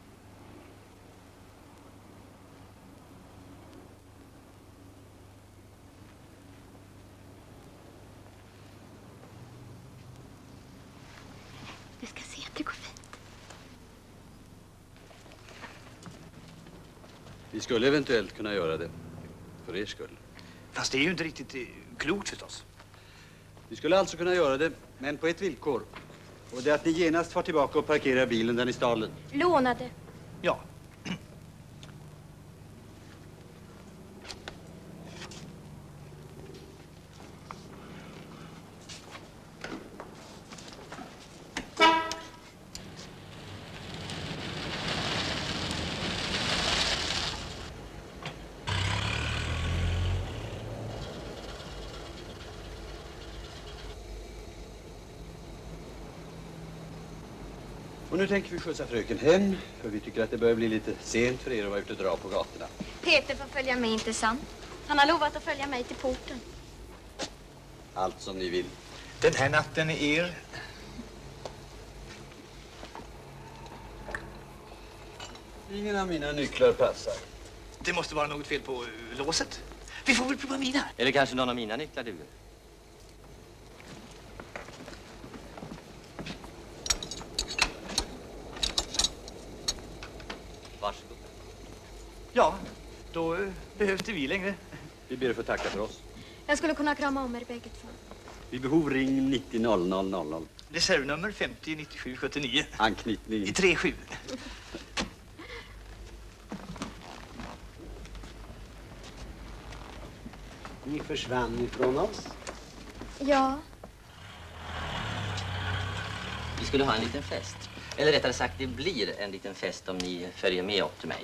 Du ska se att det går fint. Vi skulle eventuellt kunna göra det. För er skull. Fast det är ju inte riktigt eh, klokt förstås. Vi skulle alltså kunna göra det, men på ett villkor. Och det är att ni genast får tillbaka och parkerar bilen där ni stal den. Lånade. Ja. Och nu tänker vi skjutsa fröken hem, för vi tycker att det börjar bli lite sent för er att vara ute och dra på gatorna. Peter får följa med, inte sant? Han har lovat att följa mig till porten. Allt som ni vill. Den här natten är er. Ingen av mina nycklar passar. Det måste vara något fel på uh, låset. Vi får väl prova mina. Eller kanske någon av mina nycklar duger. Varsågod. Ja, då uh, behövs det vi längre. Vi ber att få tacka för oss. Jag skulle kunna krama om er bägge två. Vid behov ring nittio noll noll noll noll. Reservnummer femtio nittiosju sjuttionio. Anknytning. I tre sju. Ni försvann ifrån oss. Ja. Vi skulle ha en liten fest. Eller rättare sagt, det blir en liten fest om ni följer med upp till mig.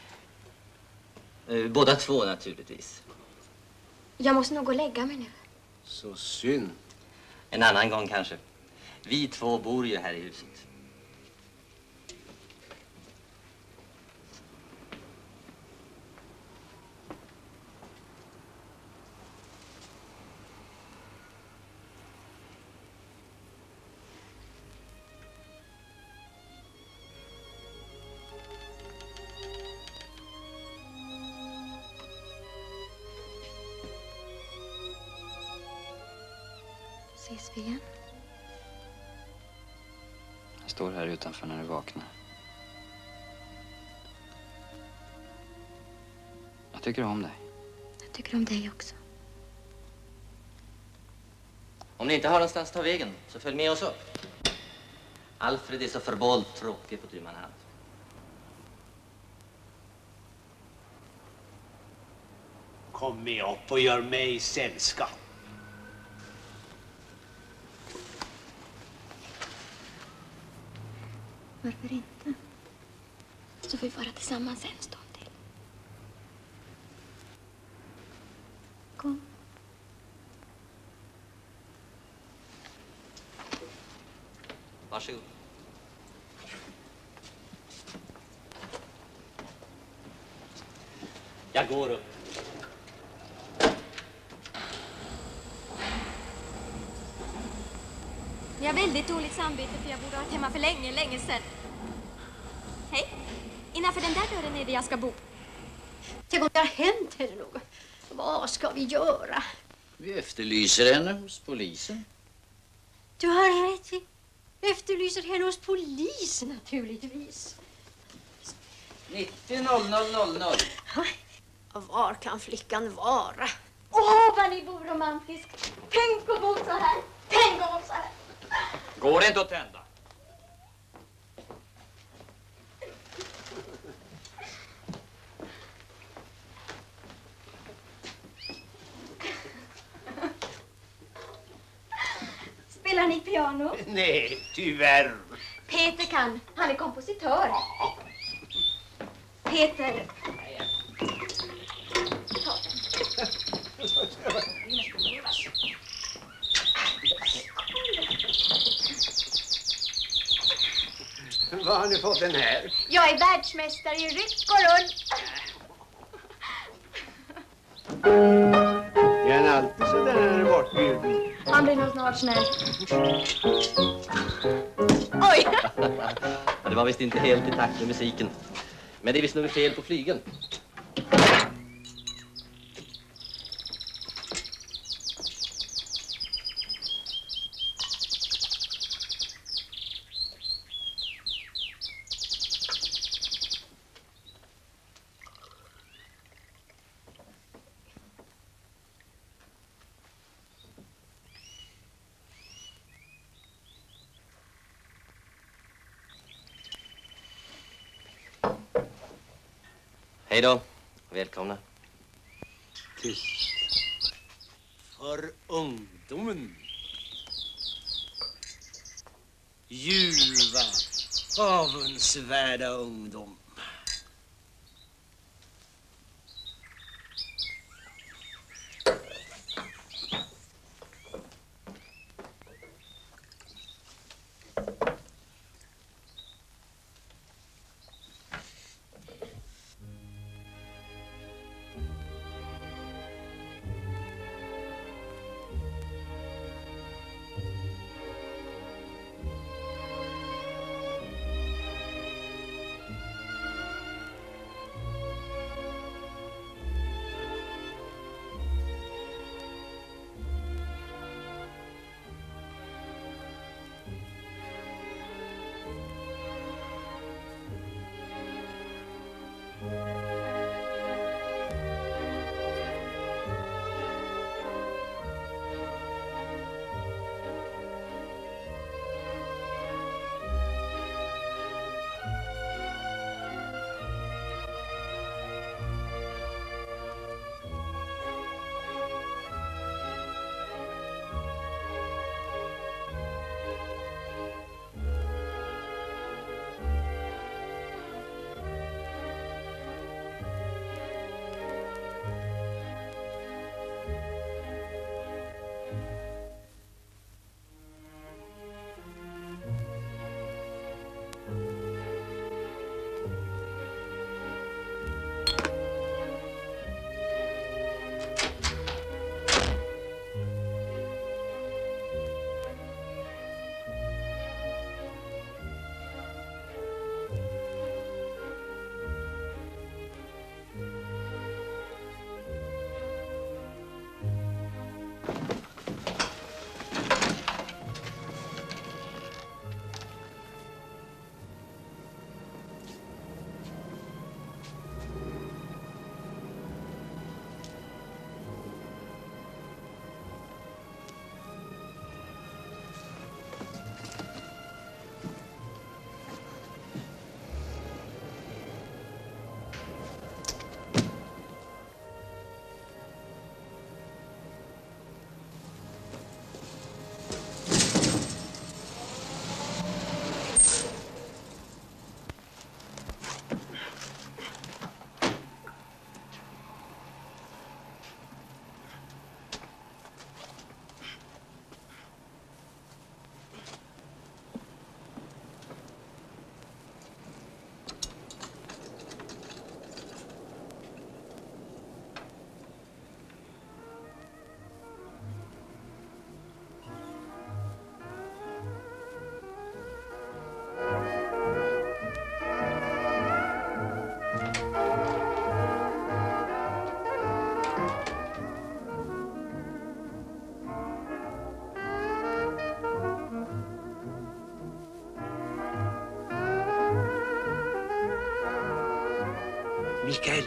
Eh, Båda två naturligtvis. Jag måste nog gå och lägga mig nu. Så synd. En annan gång kanske. Vi två bor ju här i huset. Ses vi igen? Jag står här utanför när du vaknar. Jag tycker om dig. Jag tycker om dig också. Om ni inte har någonstans att ta vägen, så följ med oss upp. Alfred är så förbålt tråkig på tu man hand. Kom med upp och gör mig sällskap. Varför inte? Så får vi vara tillsammans en stund till. Kom. Varsågod. Jag går upp. Jag har väldigt dåligt samvete för jag borde ha varit hemma för länge, länge sedan. Hej. Innanför den där dörren är det jag ska bo. Tänk om det har hänt henne något. Vad ska vi göra? Vi efterlyser henne hos polisen. Du har rätt. Vi efterlyser henne hos polisen naturligtvis. nittio noll noll noll noll. Var kan flickan vara? Åh, vad ni bor romantiskt. Tänk att bo så här. Tänk att bo så här. Går det inte att tända? Spelar ni piano? Nej, tyvärr. Peter kan. Han är kompositör. Peter. Ta Var har ni fått den här? Jag är världsmästare i ryck och rull. Är han alltid så där när han är bortbjuden? Han blir nog snart snäll. Oj! Ja, det var visst inte helt i takt med musiken. Men det är visst något fel på flygen. Hej då. Välkomna. Tyst. För ungdomen. Ljuva, avundsvärda ungdom. Mikael.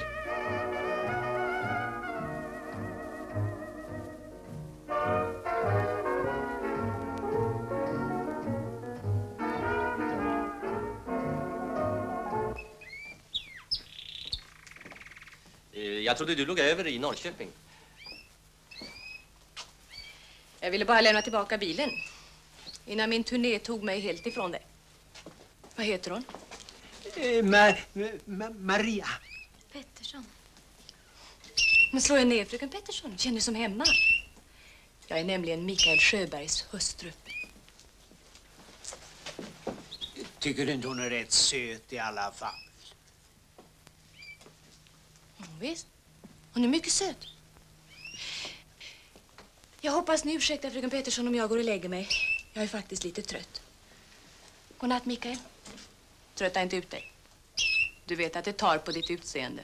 Jag trodde du låg över i Norrköping. Jag ville bara lämna tillbaka bilen innan min turné tog mig helt ifrån det. Vad heter hon? Eh, ma ma Maria. Pettersson. Men slå er ner, fröken Pettersson. Känner som hemma. Jag är nämligen Mikael Sjöbergs hustru. Tycker du inte hon är rätt söt i alla fall? Mm, visst. Hon är mycket söt. Jag hoppas ni ursäktar fröken Pettersson om jag går och lägger mig. Jag är faktiskt lite trött. Godnatt, Mikael. Trötta inte ut dig. Du vet att det tar på ditt utseende.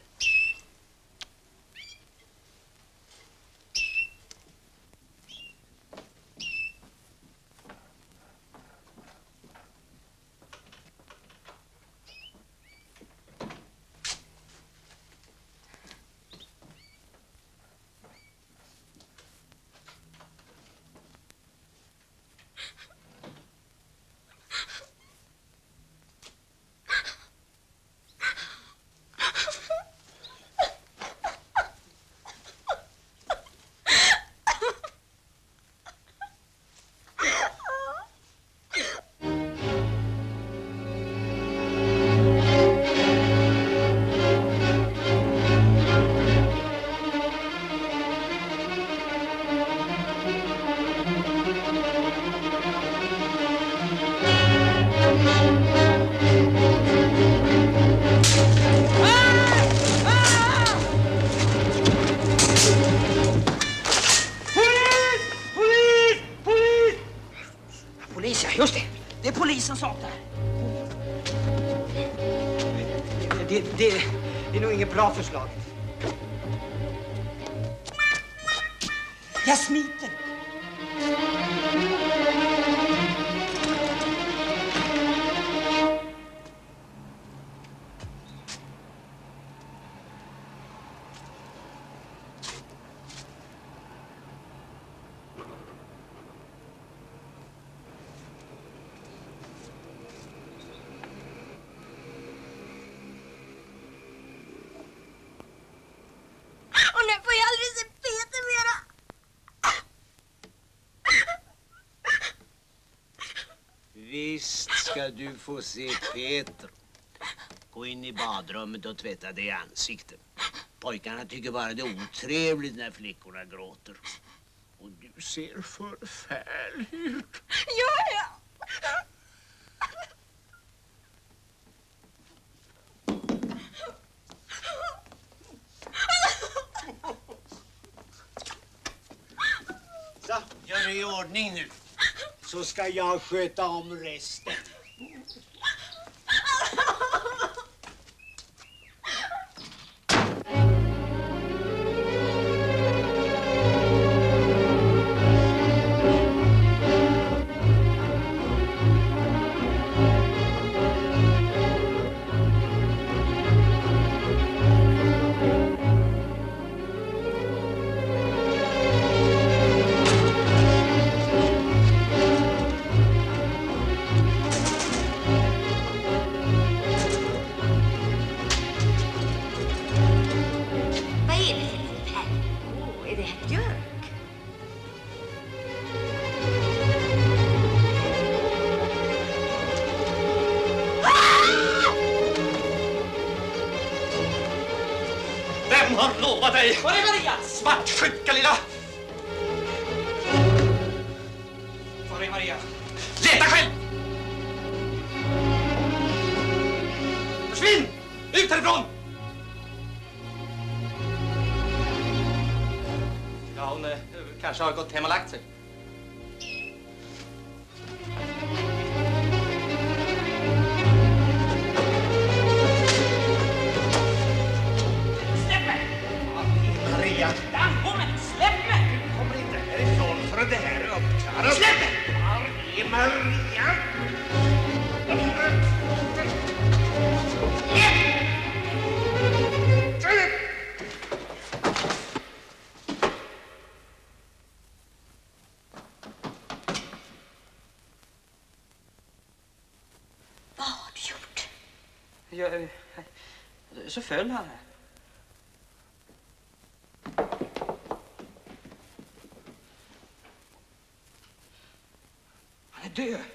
Just det, det är polisens sak där. Det, det, det är nog inget bra förslag. Jag smiter. Visst ska du få se Peter. Gå in i badrummet och tvätta dig i ansiktet. Pojkarna tycker bara det är otrevligt när flickorna gråter. Och du ser förfärlig ut. Gör jag? Så, gör det i ordning nu. Så ska jag sköta om resten. Vem har lovat dig? Var är Maria? Svartsjuka lilla! Var är Maria? Leta själv! Försvinn! Ut härifrån! Ja, hon eh, kanske har gått hem och lagt sig. Maria! Dammhornet, släpp mig! Du kommer inte härifrån för det här är uppklarat. Släpp mig! Var är Maria? Släpp! Jag, så föll han här. Han är död.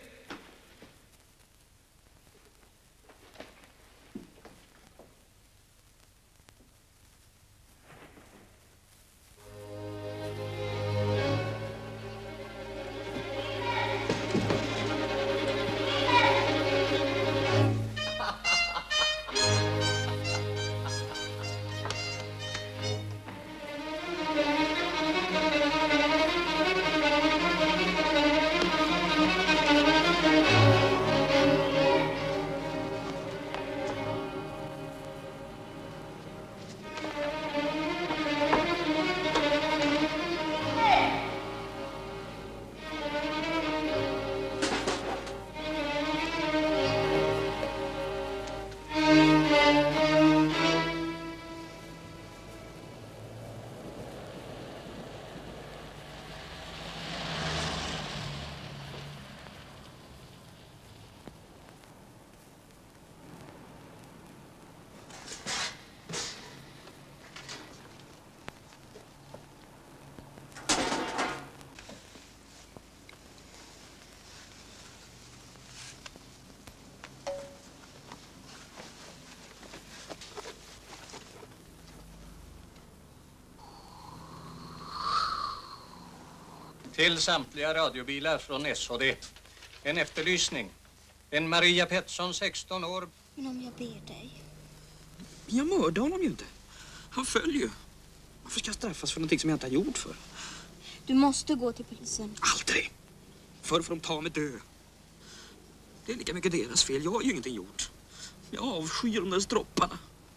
Till samtliga radiobilar från S H D. En efterlysning. En Maria Pettersson, sexton år. Men om jag ber dig? Jag mördade honom ju inte. Han föll ju. Varför ska jag straffas för någonting som jag inte har gjort för? Du måste gå till polisen. Aldrig. Förr får de ta mig dö. Det är lika mycket deras fel. Jag har ju ingenting gjort. Jag avskyr de där stropparna.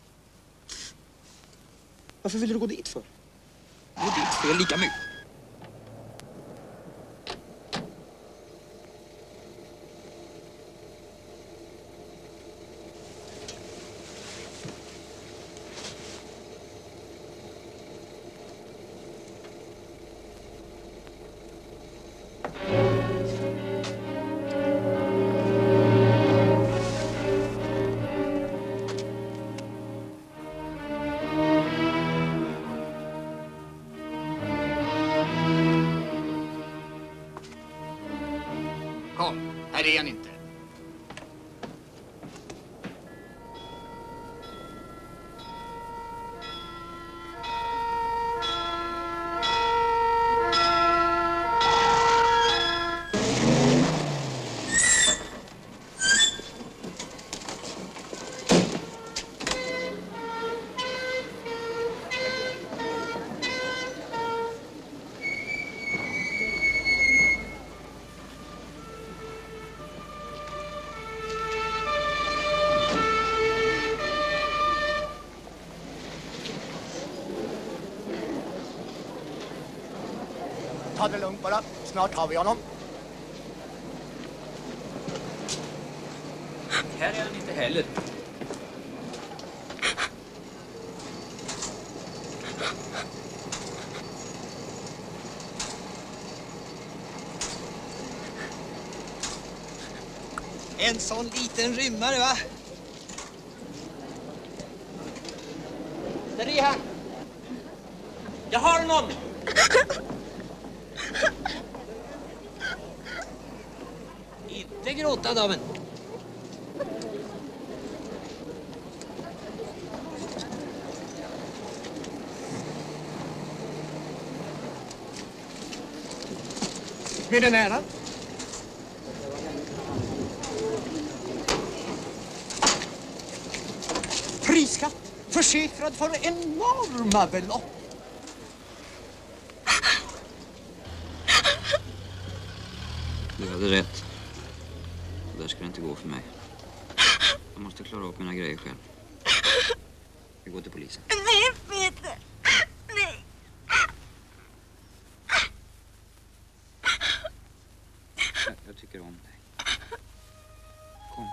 Varför vill du gå dit för? Det är ditt fel lika mycket. Här är han inte. Ta det lugnt bara. Snart har vi honom. Här är han inte heller. En sån liten rymmare, va? Där är han. Jag har honom. Inte gråta, damen. Med den äran. Prisskatt försäkrad för enorma belopp. Du hade rätt. Det där skulle inte gå för mig. Jag måste klara upp mina grejer själv. Vi går till polisen. Nej, Peter. Nej. Jag, jag tycker om dig. Kom.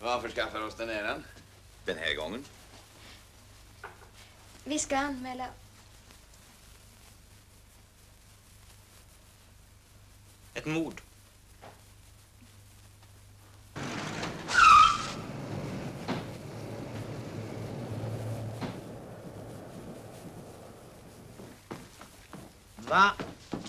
Varför skaffar oss den äran? Den här gången? Vi ska anmäla. Ett mord. Va?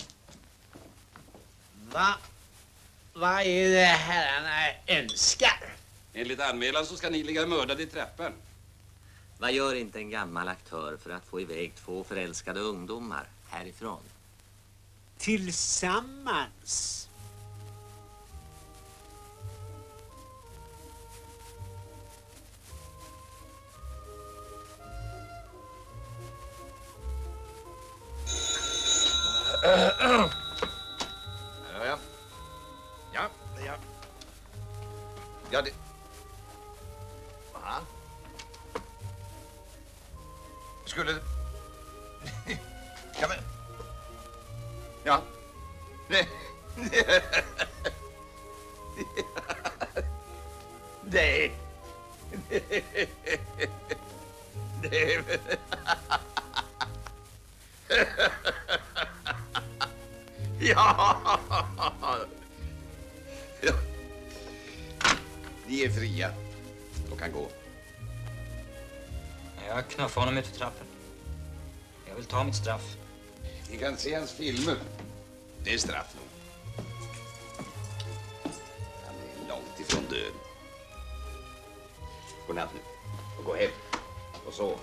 Va? Vad är det herrarna önskar? Enligt anmälan så ska ni ligga mördade i trappan. Vad gör inte en gammal aktör för att få iväg två förälskade ungdomar härifrån? Tillsammans. Ja, ja. Ja, ja. Ja, det... Va? Skulle... Ja, men... Ja. Nej. Nej. Nej. Ja. Ja. Ni är fria och kan gå. Jag knuffar honom ut för trappen. Jag vill ta mitt straff. Ni kan se hans filmer. Det är straff nog. Han är långt ifrån död. God natt nu. Och gå hem. Och så.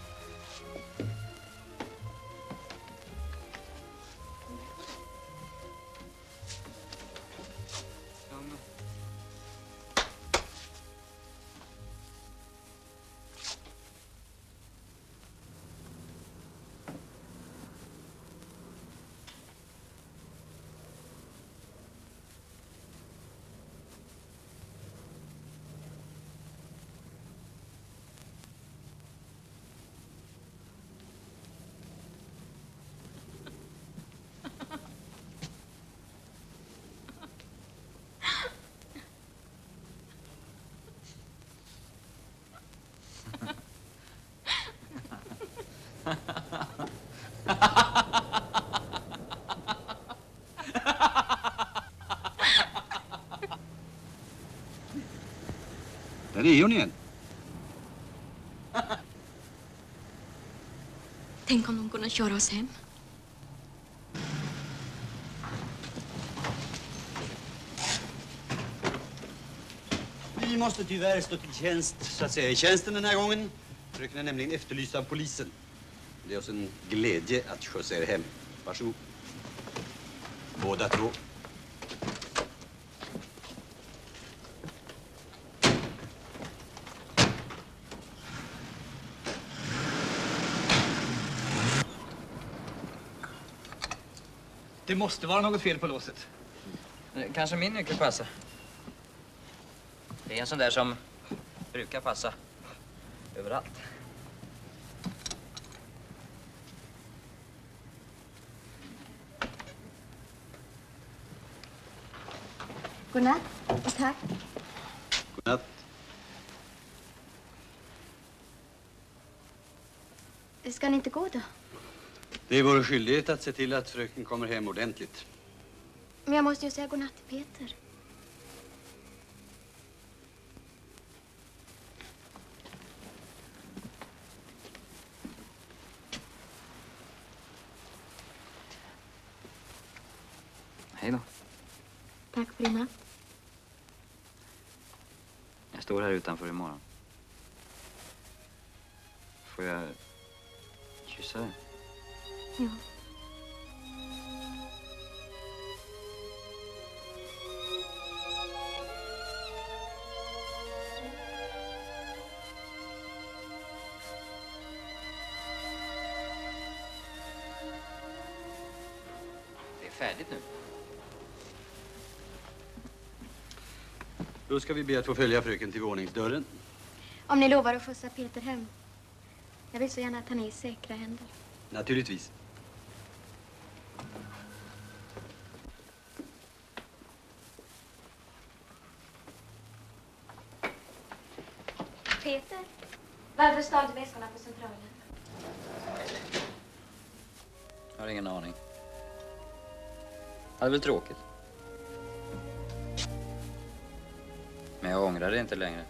Där är hon igen. Tänk om de kunde köra oss hem. Vi måste tyvärr stå till tjänst, så att säga, i tjänsten den här gången. Fröken är nämligen efterlyst av polisen. Det är oss en glädje att skjutsa er hem. Varsågod. Båda två. Det måste vara något fel på låset. Kanske min nyckel passar. Det är en sån där som brukar passa överallt. Godnatt och tack. Godnatt. Ska ni inte gå då? Det är vår skyldighet att se till att fröken kommer hem ordentligt. Men jag måste ju säga godnatt till Peter. Hej då. Tack för din natt. Jag står här utanför imorgon. Får jag kyssa dig? Ja. Det är färdigt nu. Då ska vi be att få följa fröken till våningsdörren. Om ni lovar att skjutsa Peter hem. Jag vill så gärna att han är i säkra händer. Naturligtvis. Peter, varför stal du väskorna på centralen? Jag har ingen aning. Det är väl tråkigt. Men jag ångrar det inte längre.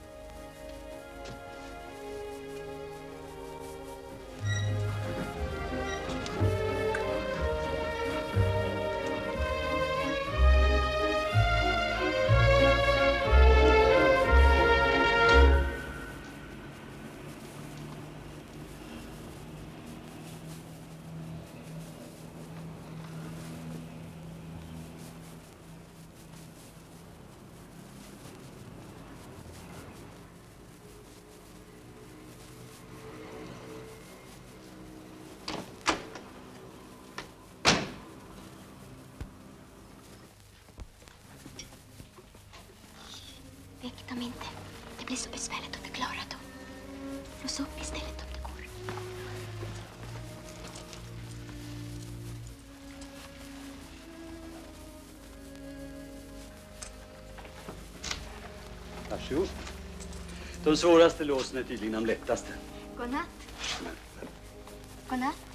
Väck dem inte. Det blir så besvärligt att förklara dem. Lås upp istället om det går. Varsågod. De svåraste låsen är tydligen de lättaste. Godnatt. Godnatt.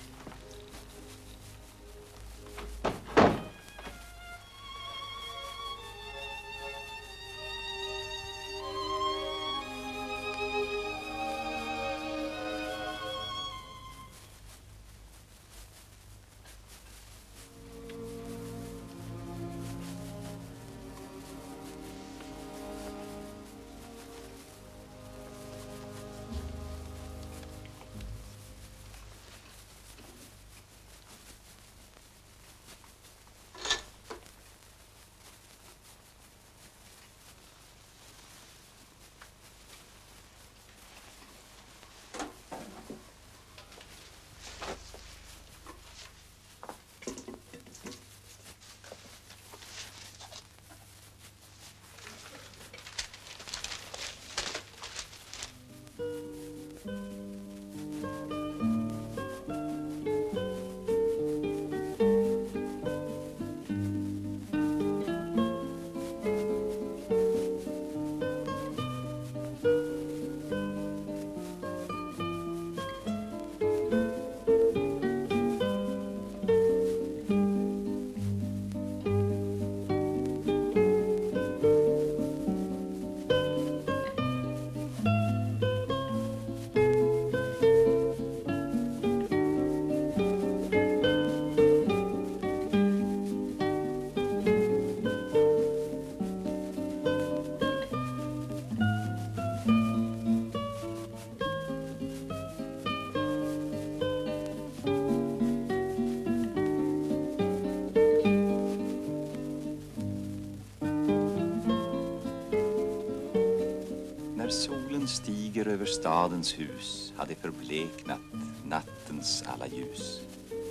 Solen stiger över stadens hus hade förbleknat nattens alla ljus.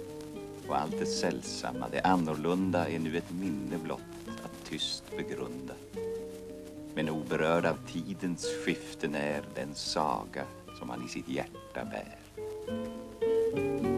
Och allt det sällsamma, det annorlunda är nu ett minne blott att tyst begrunda. Men oberörd av tidens skiften är den saga som han i sitt hjärta bär.